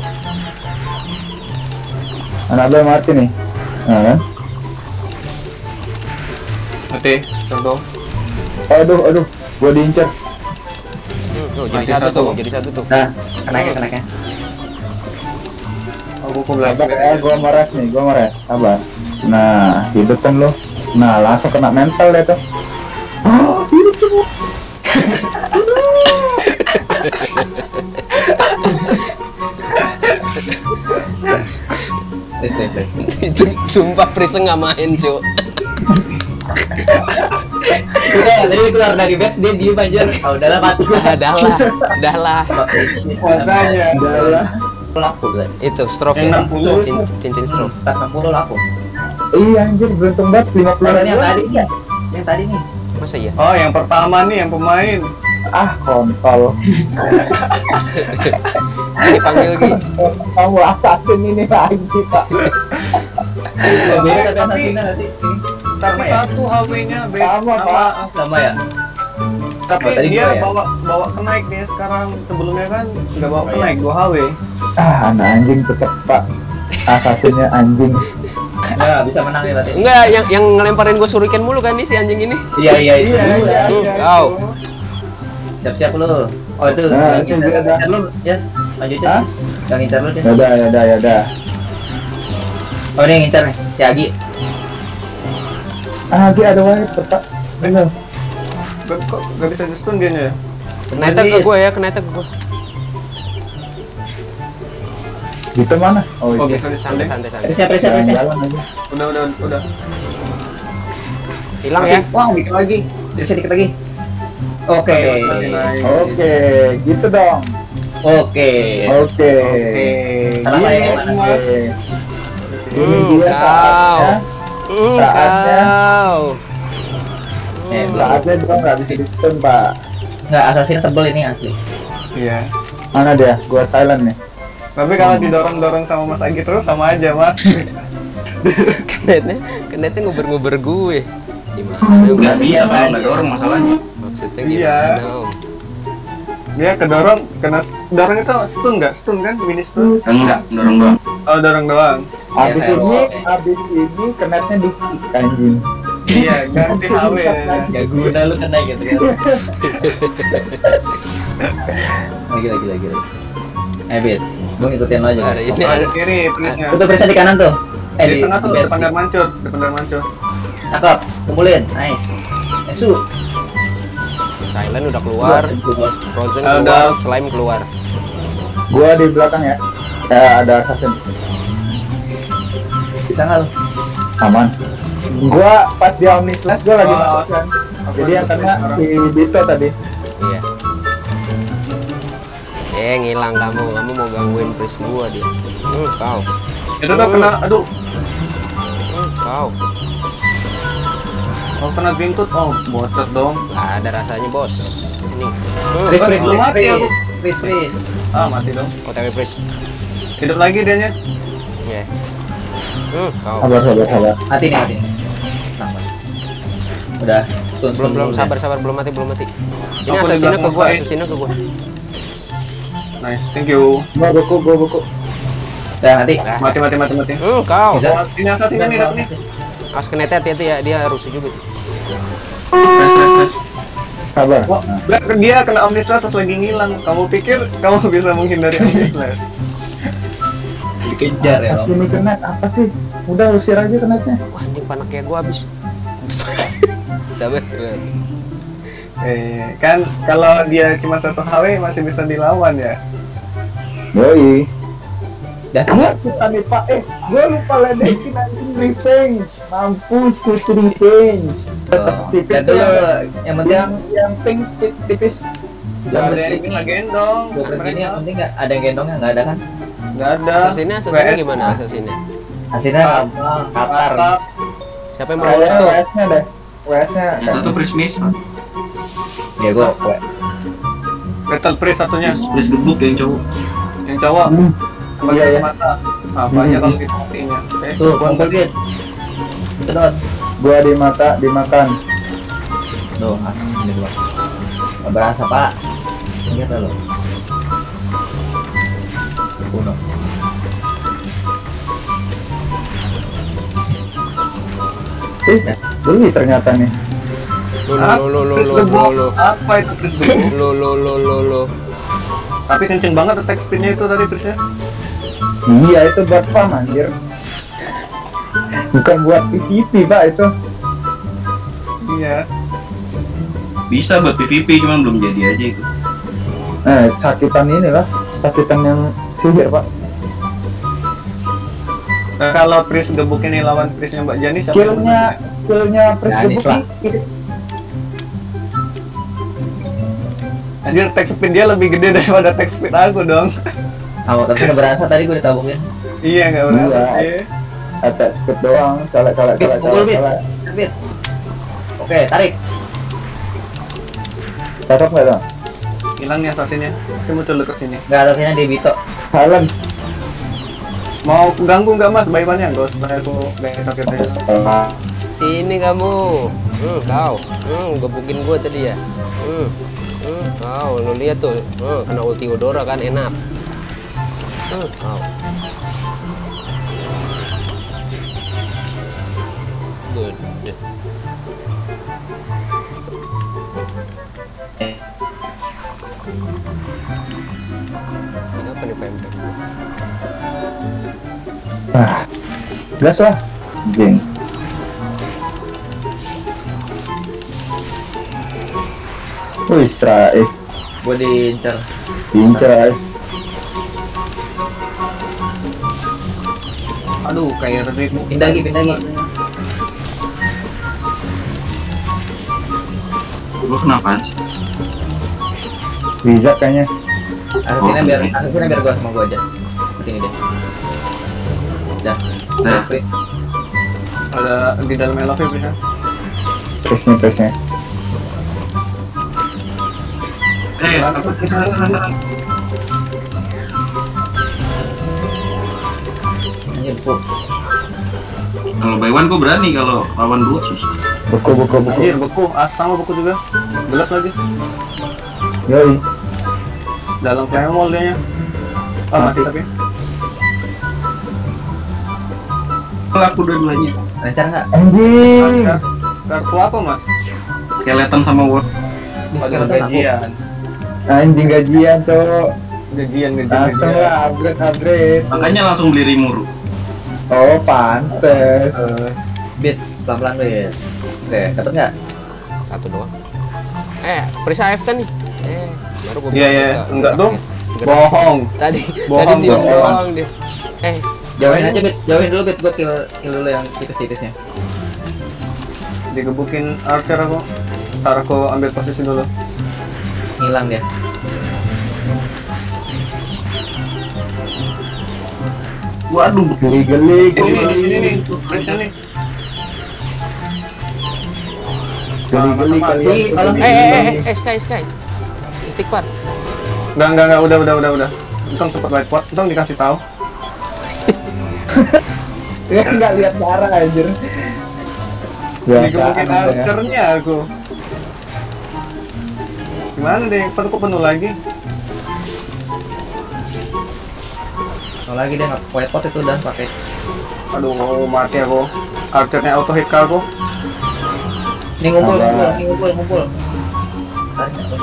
Anabel mati nih. Nah, kan? Mati. Contoh. Aduh, aduh, gua diincer. Hmm, tuh, jadi Masih satu satu. tuh, jadi satu tuh. Nah, kenaknya, kenaknya. Aku ke belakang. Sabar ya, gua meres nih, gua meres. Sabar. Nah, hidup kan lo. Nah, langsung kena mental deh tuh. Oh, hidup semua. Tes, tes, tes. Sumpah Prisa nggak main, Cuk. Udah, tadi keluar dari base dia diem aja. Ah, udahlah mati. Ah, dah lah, dah lah. Makanya. Udahlah. Laku kan. Itu stroke Yang ya. enam puluh. Cin- cincin stroke. Tas enam puluh laku. Iya anjir, beruntung banget lima puluh Kalau yang ribu. tadi nih, yang tadi nih. Masa iya? Oh, yang pertama nih yang pemain. Ah, kontol. Ini dipanggil Gi. Kamu assassin ini lagi, Pak. Oh, beda tapi tapi- assassinnya nanti. Ini. Tapi Sama ya? satu H W-nya beda. Sama, Pak. Sama ya? Tapi Oh, tadi dia dua ya? bawa bawa kenaik nih sekarang. Sebelumnya kan nggak bawa Oh, iya. kenaik, dua H W. Ah, anak anjing tetep, Pak. Assassinnya anjing. Enggak, bisa menang ya berarti. Enggak, yang yang ngelemparin gua shuriken mulu kan nih si anjing ini. Iya, iya, itu. Tuh, kau. Siap-siap lu. Oh, itu Nah, yang itu ngincar beda. ngincar lu, Jas. Lanjut Hah? Jas. Yang ngincar lu, Jas. Ya udah, ya udah, ya udah. Oh, ini yang ngincar nih, si Agi. Ah, dia ada wipe, Pak. Bener. Kok kok nggak bisa di stun dia ya? Keneta ke gua ya, keneta ke gua. Gitu mana? Oh, Oh, iya. bisa di stun Santai ya? santai santai. Siap, siap, siap. Jalan-jalan aja. Udah udah udah. Hilang Tapi, ya. Wah, dikit lagi. Bisa dikit lagi. Oke. Nice. Oke, gitu dong. Oke. Oke. Oke. Salah saya Gini, yang mana? Mas. Oke. Ini Hmm, dia kau. saatnya. Hmm, Saatnya. kau. Eh, Hmm. Saatnya dong nggak bisa di stun, Pak. Enggak, assassin tebel ini asli. Iya. Mana dia? Gua silent nih. Tapi kalau didorong-dorong sama Mas Agi terus sama aja, Mas. Kenetnya, kenetnya nguber-nguber gue. Gimana? Nggak Om? bisa kalau nggak dorong masalahnya. Maksudnya Iya. gimana, Om? Dia kedorong, kena dorong itu stun nggak? Stun kan? Mini stun? Enggak, dorong doang. Oh, dorong doang. Abis kayak ini, lo- abis ini kenetnya di kick anjing. Iya, ganti H W. Gak guna lu kena gitu kan. Lagi lagi lagi lagi. Eh, Bit. Gua ngikutin lo aja. Ada ini Oh, ada. ada kiri tulisnya. Itu periksa di kanan tuh. Eh, Di tengah tuh Bit. depan dar mancur, depan dar mancur. Cakep. Kumpulin. Nice. Esu. Silent udah keluar, Frozen Ah, keluar, udah. Slime keluar. Gua di belakang ya. Eh, ada assassin. Bisa nggak lu? Aman. Gua pas di Omni Slash gua lagi Oh, masuk kan. aku Jadi yang ikut kena sekarang. si Bito tadi. Iya. Eh, ngilang kamu, kamu mau gangguin Pris gua dia. Hmm, kau. Itu tuh kena, aduh, Hmm, kau. oh kena bintut, oh bocor dong. Gak ada rasanya, Bos. Ini. Hmm, Freeze, Eh, freeze, belum mati freeze, aku. freeze, freeze. Ah mati dong. O T W Pris. Hidup lagi dianya. Iya. Hmm, kau. Sabar, sabar, sabar. Mati nih, mati. Selamat. Udah. Stun, Belum stun belum dulu sabar deh. sabar belum mati belum mati. Ini Aku di asasinnya ke belakang gua, Mas asasinnya ke gua. Nice, thank you. Gua buku, gua buku. Udah, mati. Nah. Mati mati mati mati. Hmm, kau. Bisa. Oh, ini assassin nih, lihat nih. As kenetnya hati-hati ya, dia rusuh juga. Flash, flash, flash. Sabar. Wah, Nah. dia kena Omni Slash pas lagi ngilang. Kamu pikir kamu bisa menghindari Omni Slash? Dikejar ya, Om. Ini kenet apa sih? udah usir aja kenetnya. Wah anjing panak kayak gua habis. Sabar. Eh, kan kalau dia cuma satu H W masih bisa dilawan ya. Yoi. Dan Gua lupa nih pak, eh gua lupa ledekin anjing revenge. Mampus switch revenge. Tetep tipis dan tuh dulu yang, yang penting yang yang pink tip- tipis. Gak ada yang bisa gendong. gue ini yang penting nggak ada yang gendongnya, nggak ada kan? Nggak ada. Asasinnya asasinnya W S. gimana asasinnya? Hasilnya gampang, Qatar. Mantap. Siapa yang mau lulus Kayaknya tuh? W S-nya deh. W S-nya. Yang satu Prismis, Ya gue, gue. Battle Priest satunya. Pris gebuk yang cowok. Yang cowok. Hmm. Kembali Iya, ke iya. mata. Apa aja Hmm. kalau kita matinya. Eh, Tuh, kumpul gitu. Sedot. Gua di mata dimakan. Tuh, ah, ini gua. Nggak berasa pak. Ingat lo. Kuno. Eh, beli ternyata nih. Lo Ah, lo lo lo Priest lo lo gebuk. lo Apa itu Priest gebuk? lo lo lo lo lo. Tapi kenceng banget attack speednya itu tadi Priestnya. Iya itu buat farm anjir. Bukan buat P V P pak itu. Iya. Bisa buat P V P, cuman belum jadi aja itu. Nah sakitan ini lah, sakitan yang sihir pak. Nah, kalau Priest gebuk ini lawan Priestnya Mbak Jani siapa? yang Skillnya, skillnya Pris Janis gebuk lah. nih. menang? Anjir attack speed dia lebih gede daripada attack speed aku dong. Oh, tapi nggak berasa tadi gue ditabukin. Iya nggak berasa Iya. sih. Attack speed doang, kalak kalak Bit, kalak pukul kalak bit. kalak. Bit. Oke, tarik. Cakep nggak dong? Hilang nih asasinnya. Saya muncul dekat sini. Nggak atasnya di Bito. Silence. Mau ganggu nggak mas bayuannya? Gak usah aku bengkak kita. Sini kamu. Hmm, kau. Hmm, gebukin gua tadi ya. Hmm. Hmm, kau lu lihat tuh. Hmm, kena ulti Eudora kan enak. Hmm, kau. Good. Eh, Apa nih P M P? Ah, gas lah. Geng. Wih, Rais. gue diincar. Pincer, Rais. Aduh kayak Rick. Pindah lagi, pindah lagi. Gua kenapa sih? Wizard kayaknya. Akhirnya biar, akhirnya biar gue sama gue aja. Sini deh. Dah. Dah. Oke. Ada di dalam elofnya bisa. Prisnya, prisnya. Eh, aku kesana sana. Anjir, bu. Kalau by one gua berani, kalau lawan dua sih. Buku, buku, buku. Anjir beku, as sama beku juga. Gelap lagi. Yoi. Dalam flame wall dia nya. Ah mati tapi. Kalau aku dua-duanya. Lancar nggak? Anjing. Kar- Kartu apa mas? Skeleton sama war. Pada gajian. Anjing gajian, cowok. Gajian gajian. Langsung gajian. lah, upgrade, upgrade. Makanya langsung beli Rimuru. Oh, pantes. Terus Bit, pelan-pelan bit. Oke, dapet nggak? Satu doang. Eh, Prisa A F K nih. Eh, baru gua Iya bilang iya, nggak- enggak nggak dong. kaget. Bohong. Tadi Bohong, tadi dia bohong. doang dia. Eh, Jauhin aja bit, jauhin dulu bit. Gue kill, kill dulu yang tipis-tipisnya. Digebukin archer aku. Ntar aku ambil posisi dulu. Hilang dia. Waduh, Geli-geli, Ini nih, di geli. sini nih. Priestnya nih. Geli-geli kalian. Ih, kalau- eh, eh, eh, eh, Sky, Sky. Istighfar. Enggak enggak enggak udah udah udah udah. Untung sempat white pot, untung dikasih tahu. Ya nggak lihat darah anjir. Digebukin Biasaan, ya. archernya aku. Gimana deh? Penuh kok penuh lagi? Kalau lagi dia nggak white pot itu udah pakai. Aduh mati aku. Archernya auto hit ke aku. Ini ngumpul, Sabar. ngumpul, ini ngumpul, ngumpul. Tanya lu.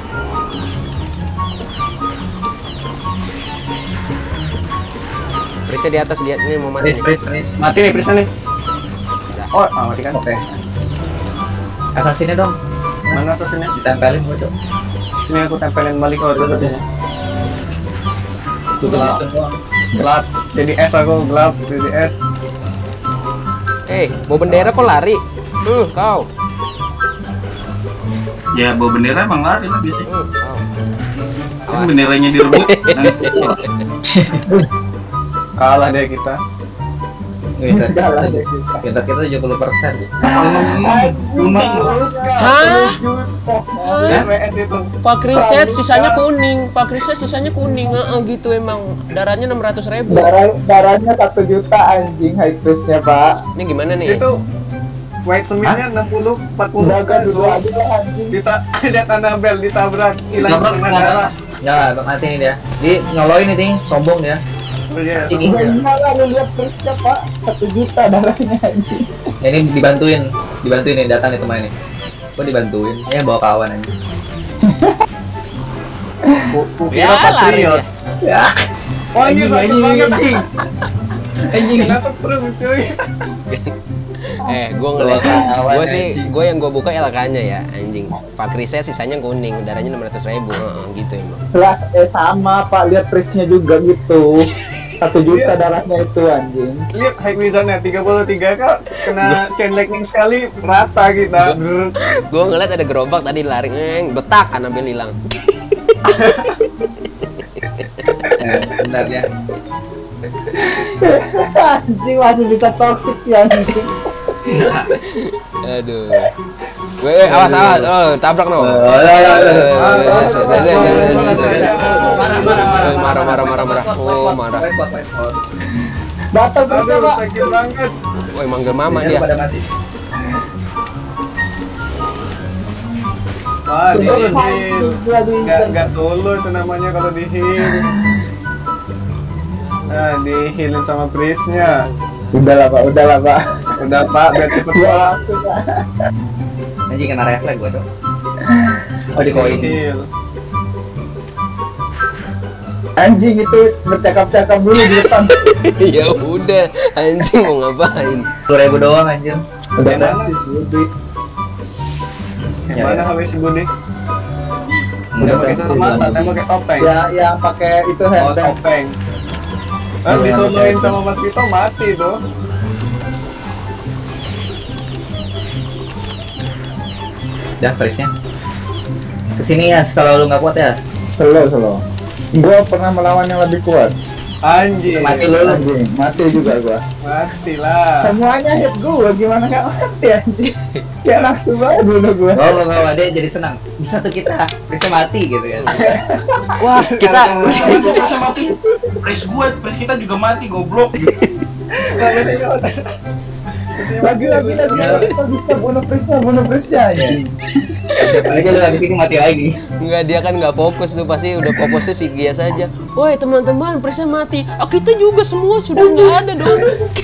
Pris Prisnya di atas, dia ini mau mati Pris, nih. Pris, Pris. Mati nih Prisnya nih. Oh, ah, mati kan? Oke. Asal sini dong. Mana assassinnya? Ditempelin gua, Cok. Sini aku tempelin balik oh tadinya. Tuh langsung doang. Gelap. Jadi es aku gelap. Jadi es. Eh, bawa bendera kok lari? Hmm, kau. Ya bawa bendera emang lari lah biasanya. Hmm, kau. Kan Awas. benderanya direbut. Kalah deh kita. Kita kita kita tujuh puluh persen. Hah? Ya W S itu. Pak Riset sisanya kuning, Pak Riset sisanya kuning, heeh gitu emang. Darahnya enam ratus ribu. Darah, darahnya satu juta anjing high price-nya, Pak. Ini gimana nih? Itu white seminnya enam puluh, empat puluh Udah kan kan dulu dua. aja lah anjing. Kita ada Anabel ditabrak, hilang Ditabrak, setengah ditabrak. darah. Ya, mati nih dia. Di nyoloin nih, Ting. Sombong dia. Oh iya, Ini. sama ya. Enggak lah, lu lihat price-nya, Pak. satu juta darahnya anjing. Ini dibantuin, dibantuin nih datang nih teman ini. Kok dibantuin? Ya bawa kawan aja. Ku- Ya, Kukira lari Patriot. dia. Ya. Oh ini Anjing, sakit anjing, banget. anjing. Anjing. Kena setrum cuy. Eh, gua ngeliat, Kawan, gua sih, anjing. gua yang gua buka L K-nya ya, anjing. Pak Riset sisanya kuning, darahnya enam ratus ribu, heeh gitu emang. Lah, eh sama, Pak. Lihat price-nya juga gitu. satu juta darahnya itu anjing. Lihat high wizardnya tiga puluh tiga kak kena chain lightning sekali rata kita. Brrr. Gua ngeliat ada gerobak tadi lari, ngeng, betak, Anabel hilang. Eh, bentar ya. Anjing masih bisa toxic sih anjing. Aduh. Weh, weh, awas, awas, oh, tabrak no. Oh, ya, ya, ya. Eh, marah, marah, marah, marah. Oh, marah. Fight, fight, fight, fight. Batal price-nya, Aduh Pak. sakit banget. Woi, manggil mama Dia dia. pada mati. Wah di heal. Gua di Gak, gak solo itu namanya kalau di heal. Nah di healin sama priestnya. Udah lah, Pak. Udah lah, Pak. Udah pak biar cepet pak. Anjing kena refleks gua tuh. Oh di koin. Heal. Anjing itu bercakap-cakap dulu di depan. Ya udah, anjing mau ngapain? Sepuluh ribu doang anjir. Udah Yang mana? pasti Budi. Yang Ya, mana ya. habis Budi? Udah Udah pakai pasti tutup mata, doang. saya pakai topeng. Ya, yang pakai itu Oh handbag. topeng. Kan Iya, disoloin pakai sama Mas Vito mati tuh. Dah price-nya. Kesini ya, kalau lu nggak kuat ya. Slow, slow. Gua pernah melawan yang lebih kuat. Anjing. Mati lu. Anjing, mati juga gua. Mati lah. Semuanya hit gua, gimana gak mati anjing. Kayak nafsu banget dulu gua. Oh, lo nggak dia jadi senang. Bisa tuh kita, price mati gitu ya. Wah, kita Itu bisa mati. Press gue, press kita juga mati goblok. Lagi lagi lagi bisa bisa bunuh prisnya, bunuh prisnya anjing. Aja lu habis ini mati lagi. Enggak, dia kan nggak fokus tuh, pasti udah fokusnya si Gia saja. Woi teman-teman, Prisnya mati. Ah, kita juga semua sudah nggak ada dong.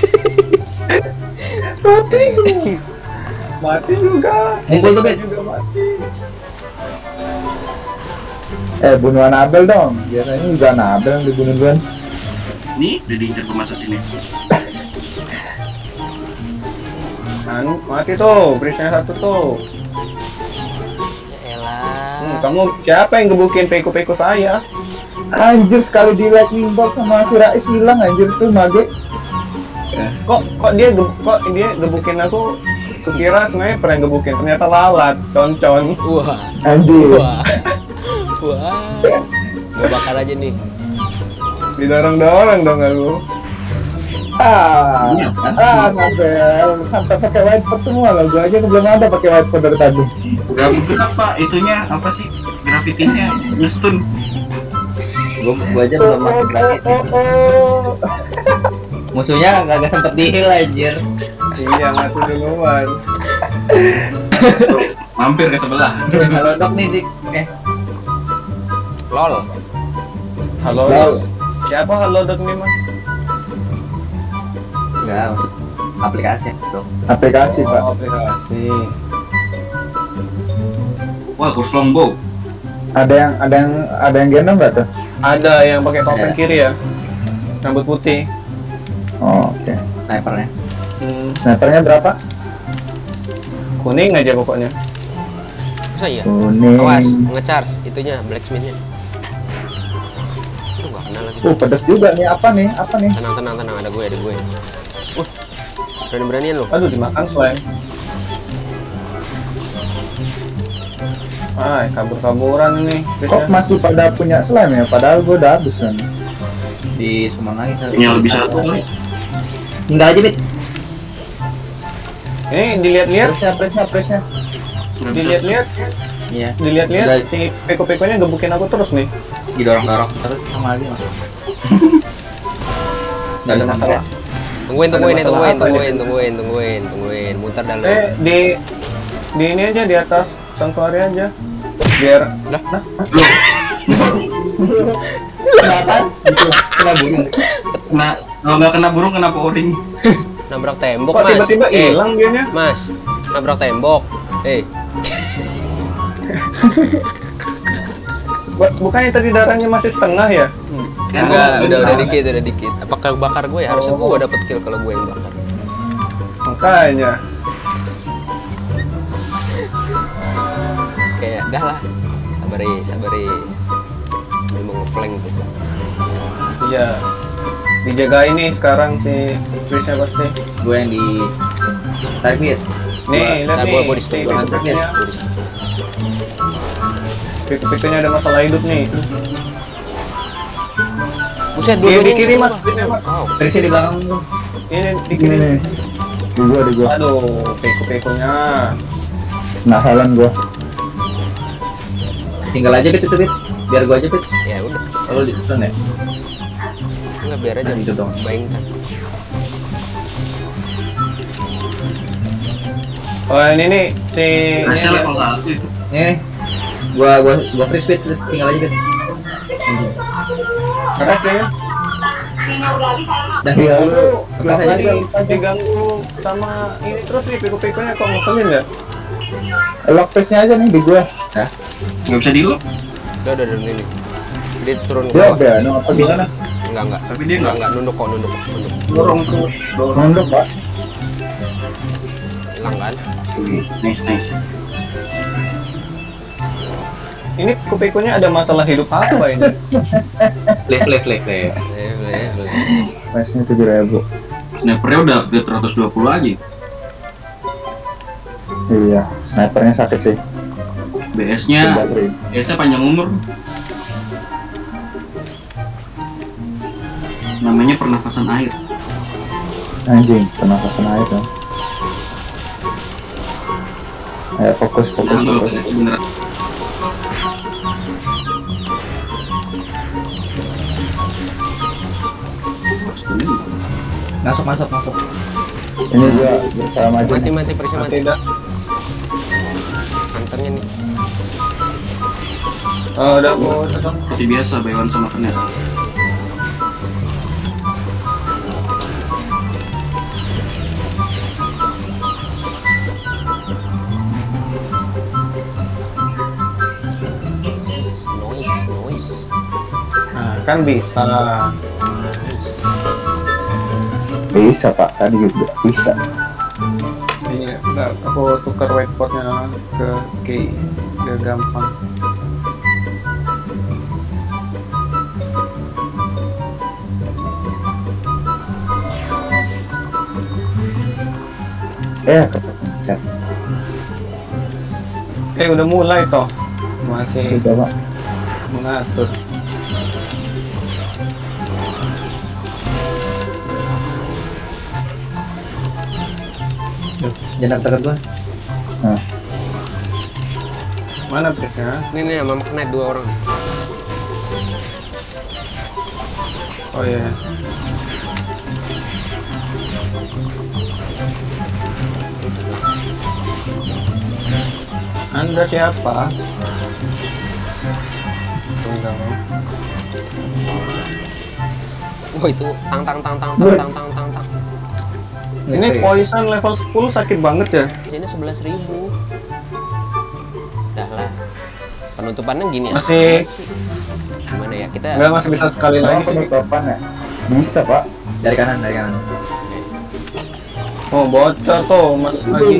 Mati juga. Mumpul tuh, Bet. juga mati. Eh bunuh Anabel dong. Biasanya juga Anabel yang dibunuh duluan. Nih, udah diincar pemasa sini. Anu, mati tuh, priestnya satu tuh. Elah. Hmm, kamu siapa yang gebukin peko-peko saya? Anjir sekali di lightning box sama si Rais hilang anjir tuh mage. Kok kok dia ge, kok dia gebukin aku? Kukira sebenarnya pernah gebukin, ternyata lalat, concon. Wah, Anjir. wah, wah. Gue bakar aja nih. Didorong-dorong dong aku. Ah, Iya, kan? ah Anabel sampai pakai whiteboard semua loh. Gua aja belum ada pakai whiteboard dari tadi. Gak mungkin apa itunya apa sih grafitinya ngestun. Gua, gua aja belum masuk Oh, lagi. oh, oh. Musuhnya kagak sempet di-heal anjir. Iya, mati duluan. Mampir ke sebelah. Halo dok nih dik. Eh, Lol. Halo, Halo. Mas. Siapa halo dok nih mas? enggak. Aplikasi dok. Aplikasi Pak. Oh, aplikasi. Wah, kurs longbow. Ada yang ada yang ada yang gendong nggak tuh? Ada yang pakai topeng Ada. kiri ya, rambut putih. snipernya. Hmm, Snipernya berapa? kuning aja pokoknya. Masa iya? Kuning. Awas, nge-charge itunya blacksmithnya. Aduh, gak kenal lagi. Uh, pedas juga nih. Apa nih? Apa nih? Tenang, tenang, tenang, ada gue, ada gue. Uh, berani-beranian lo. Aduh, dimakan slime. Ah, kabur-kaburan ini. Kok masih pada punya slime ya? Padahal gue udah habis kan. Di Sumangai saya. Tinggal lebih satu kali. Enggak aja, Bit. Ini dilihat-lihat, Presnya, presnya, presnya. dilihat-lihat, Iya. dilihat-lihat Udah. si peko-pekonya gebukin aku terus nih. Didorong-dorong terus sama lagi, Mas. Nggak ada masalah. Tungguin, Ada tungguin, ya, masalah tungguin, apa tungguin, ini? tungguin, tungguin, tungguin, muter dalam. Eh, di di ini aja di atas sanctuary aja. Biar Lah, nah, Kenapa? Gitu. Kena burung. Kena, kalau nggak kena burung kena pouring. nabrak tembok, kok Mas. tiba-tiba Eh, hilang dianya? Mas, nabrak tembok. Eh, Bu- Bukannya tadi darahnya masih setengah ya? Kan enggak, gua- udah udah dikit, udah dikit. Apakah bakar gue ya? Harusnya gue dapet kill kalau gue yang bakar. Makanya. Kayak dah lah. Sabaris, sabaris. Ini mau ngeflank tuh. Iya. Dijaga ini sekarang si Chrisnya pasti. Gue yang di target. Nih, lihat Nah, nih. gua gua di Si situ, gua peko-pekonya, Gua di situ. peko-pekonya ada masalah hidup nih. Buset, Iya, dua-duanya di kiri, yang Mas. bawah. Di Mas. Wow. Terusnya di belakang lu. Ini di Ini kiri. nih. Di gua, di gua. Aduh, peko-pekonya. Nahalan gua. Tinggal aja, Bit, itu, Bit. Biar gua aja, Bit. Ya udah, Kalau di stun ya. enggak biar aja Nah, gitu dong. bayangkan. Oh, ini nih si ini Rasanya dia. level satu itu. Nih. Gua gua gua freeze, Bit. Tinggal aja, Bit. Keras dia. Dah. Iya, Itu lu. kenapa Biasa di, aja. diganggu sama ini terus nih peko-pekonya kok ngeselin ya? Lock pressnya aja nih di gua. Nggak bisa di lock. Udah, udah, udah ini. Dia turun ke Dia bawah. ada, no, apa gimana? Enggak, enggak. Tapi dia Enggak, nggak enggak nunduk kok, nunduk, nunduk. dorong terus. Dorong. Nunduk, Pak. Hilang kan? Nice, nice. Ini peko-pekonya ada masalah hidup apa ini? Play, play, play, play. Eh, boleh, boleh. Price-nya tujuh ribu. Snipernya udah upgrade seratus dua puluh lagi. Iya, snipernya sakit sih. B S-nya, sebelas ribu. B S-nya panjang umur. Namanya pernafasan air. Anjing, pernafasan air dong. Ayo fokus, fokus, Jangan fokus. lupa, beneran. Masuk, masuk, masuk. Ini gua berusaha maju Mati, nih. mati, perisi mati. Mati dah. Hunternya nih. Oh, udah aku udah dong. Seperti biasa, Baywan sama Kenet. Noise, noise, noise. Nah, kan bisa. Bisa Pak, tadi juga bisa. Ini udah aku tukar whiteboardnya ke key biar gampang. Eh, kepencet. Eh udah mulai toh. Masih Udah Pak. mengatur. Jangan dekat gua. Nah, Mana prisnya? Ini nih sama knight dua orang. Oh iya. Anda siapa? Tunggal. Oh itu tang tang tang tang tang tang tang tang tang. Ini poison level sepuluh sakit banget ya? Sini sebelas ribu. Dah lah. Penutupannya gini ya. Masih- Gimana ya kita? Enggak masih bisa sekali kalau lagi sih. penutupan ya? Bisa Pak. Dari kanan, dari kanan. Oke. Oh bocor tuh mas lagi.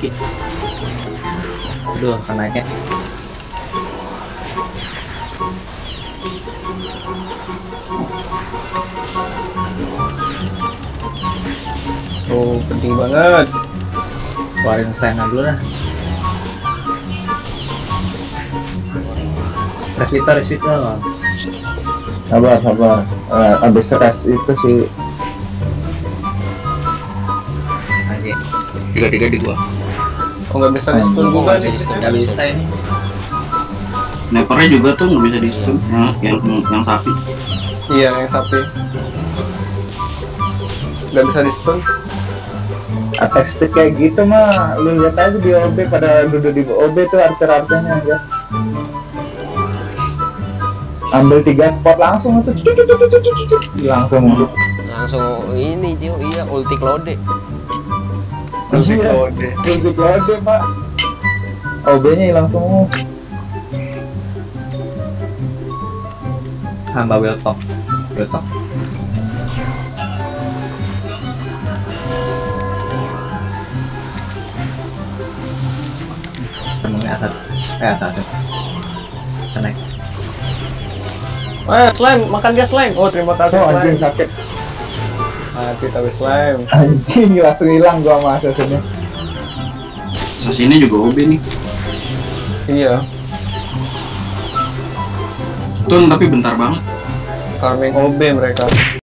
Aduh, kenanya. Oh penting banget. Keluarin sana dulu lah. Resvita, resvita. Sabar, sabar. Uh, abis tes itu sih. Aja. Tiga-tiga di gua. Oh nggak bisa di stun Oh, juga nggak nih. bisa di-stun. Nggak bisa ini. Snipernya juga tuh nggak bisa di stun. Nah, yang yang sapi. Iya yang sapi. Nggak bisa di stun. Attack speed kayak gitu mah, lu lihat aja di O B pada duduk di O B tuh archer-archernya ya. Ambil tiga spot langsung itu langsung masuk. Langsung ini Jo, iya ulti Claude. Musik lode, musik lode pak. O B-nya hilang semua. Hamba Wiltok. Wiltok. Temennya atas. Eh atas. Naik. Eh slime, makan dia slime. Oh terima kasih Oh anjing slime. sakit. Mati tapi slime. Anjing langsung hilang gua sama assassinnya. Sini juga O B nih. Iya. Stun tapi bentar banget. Farming O B mereka.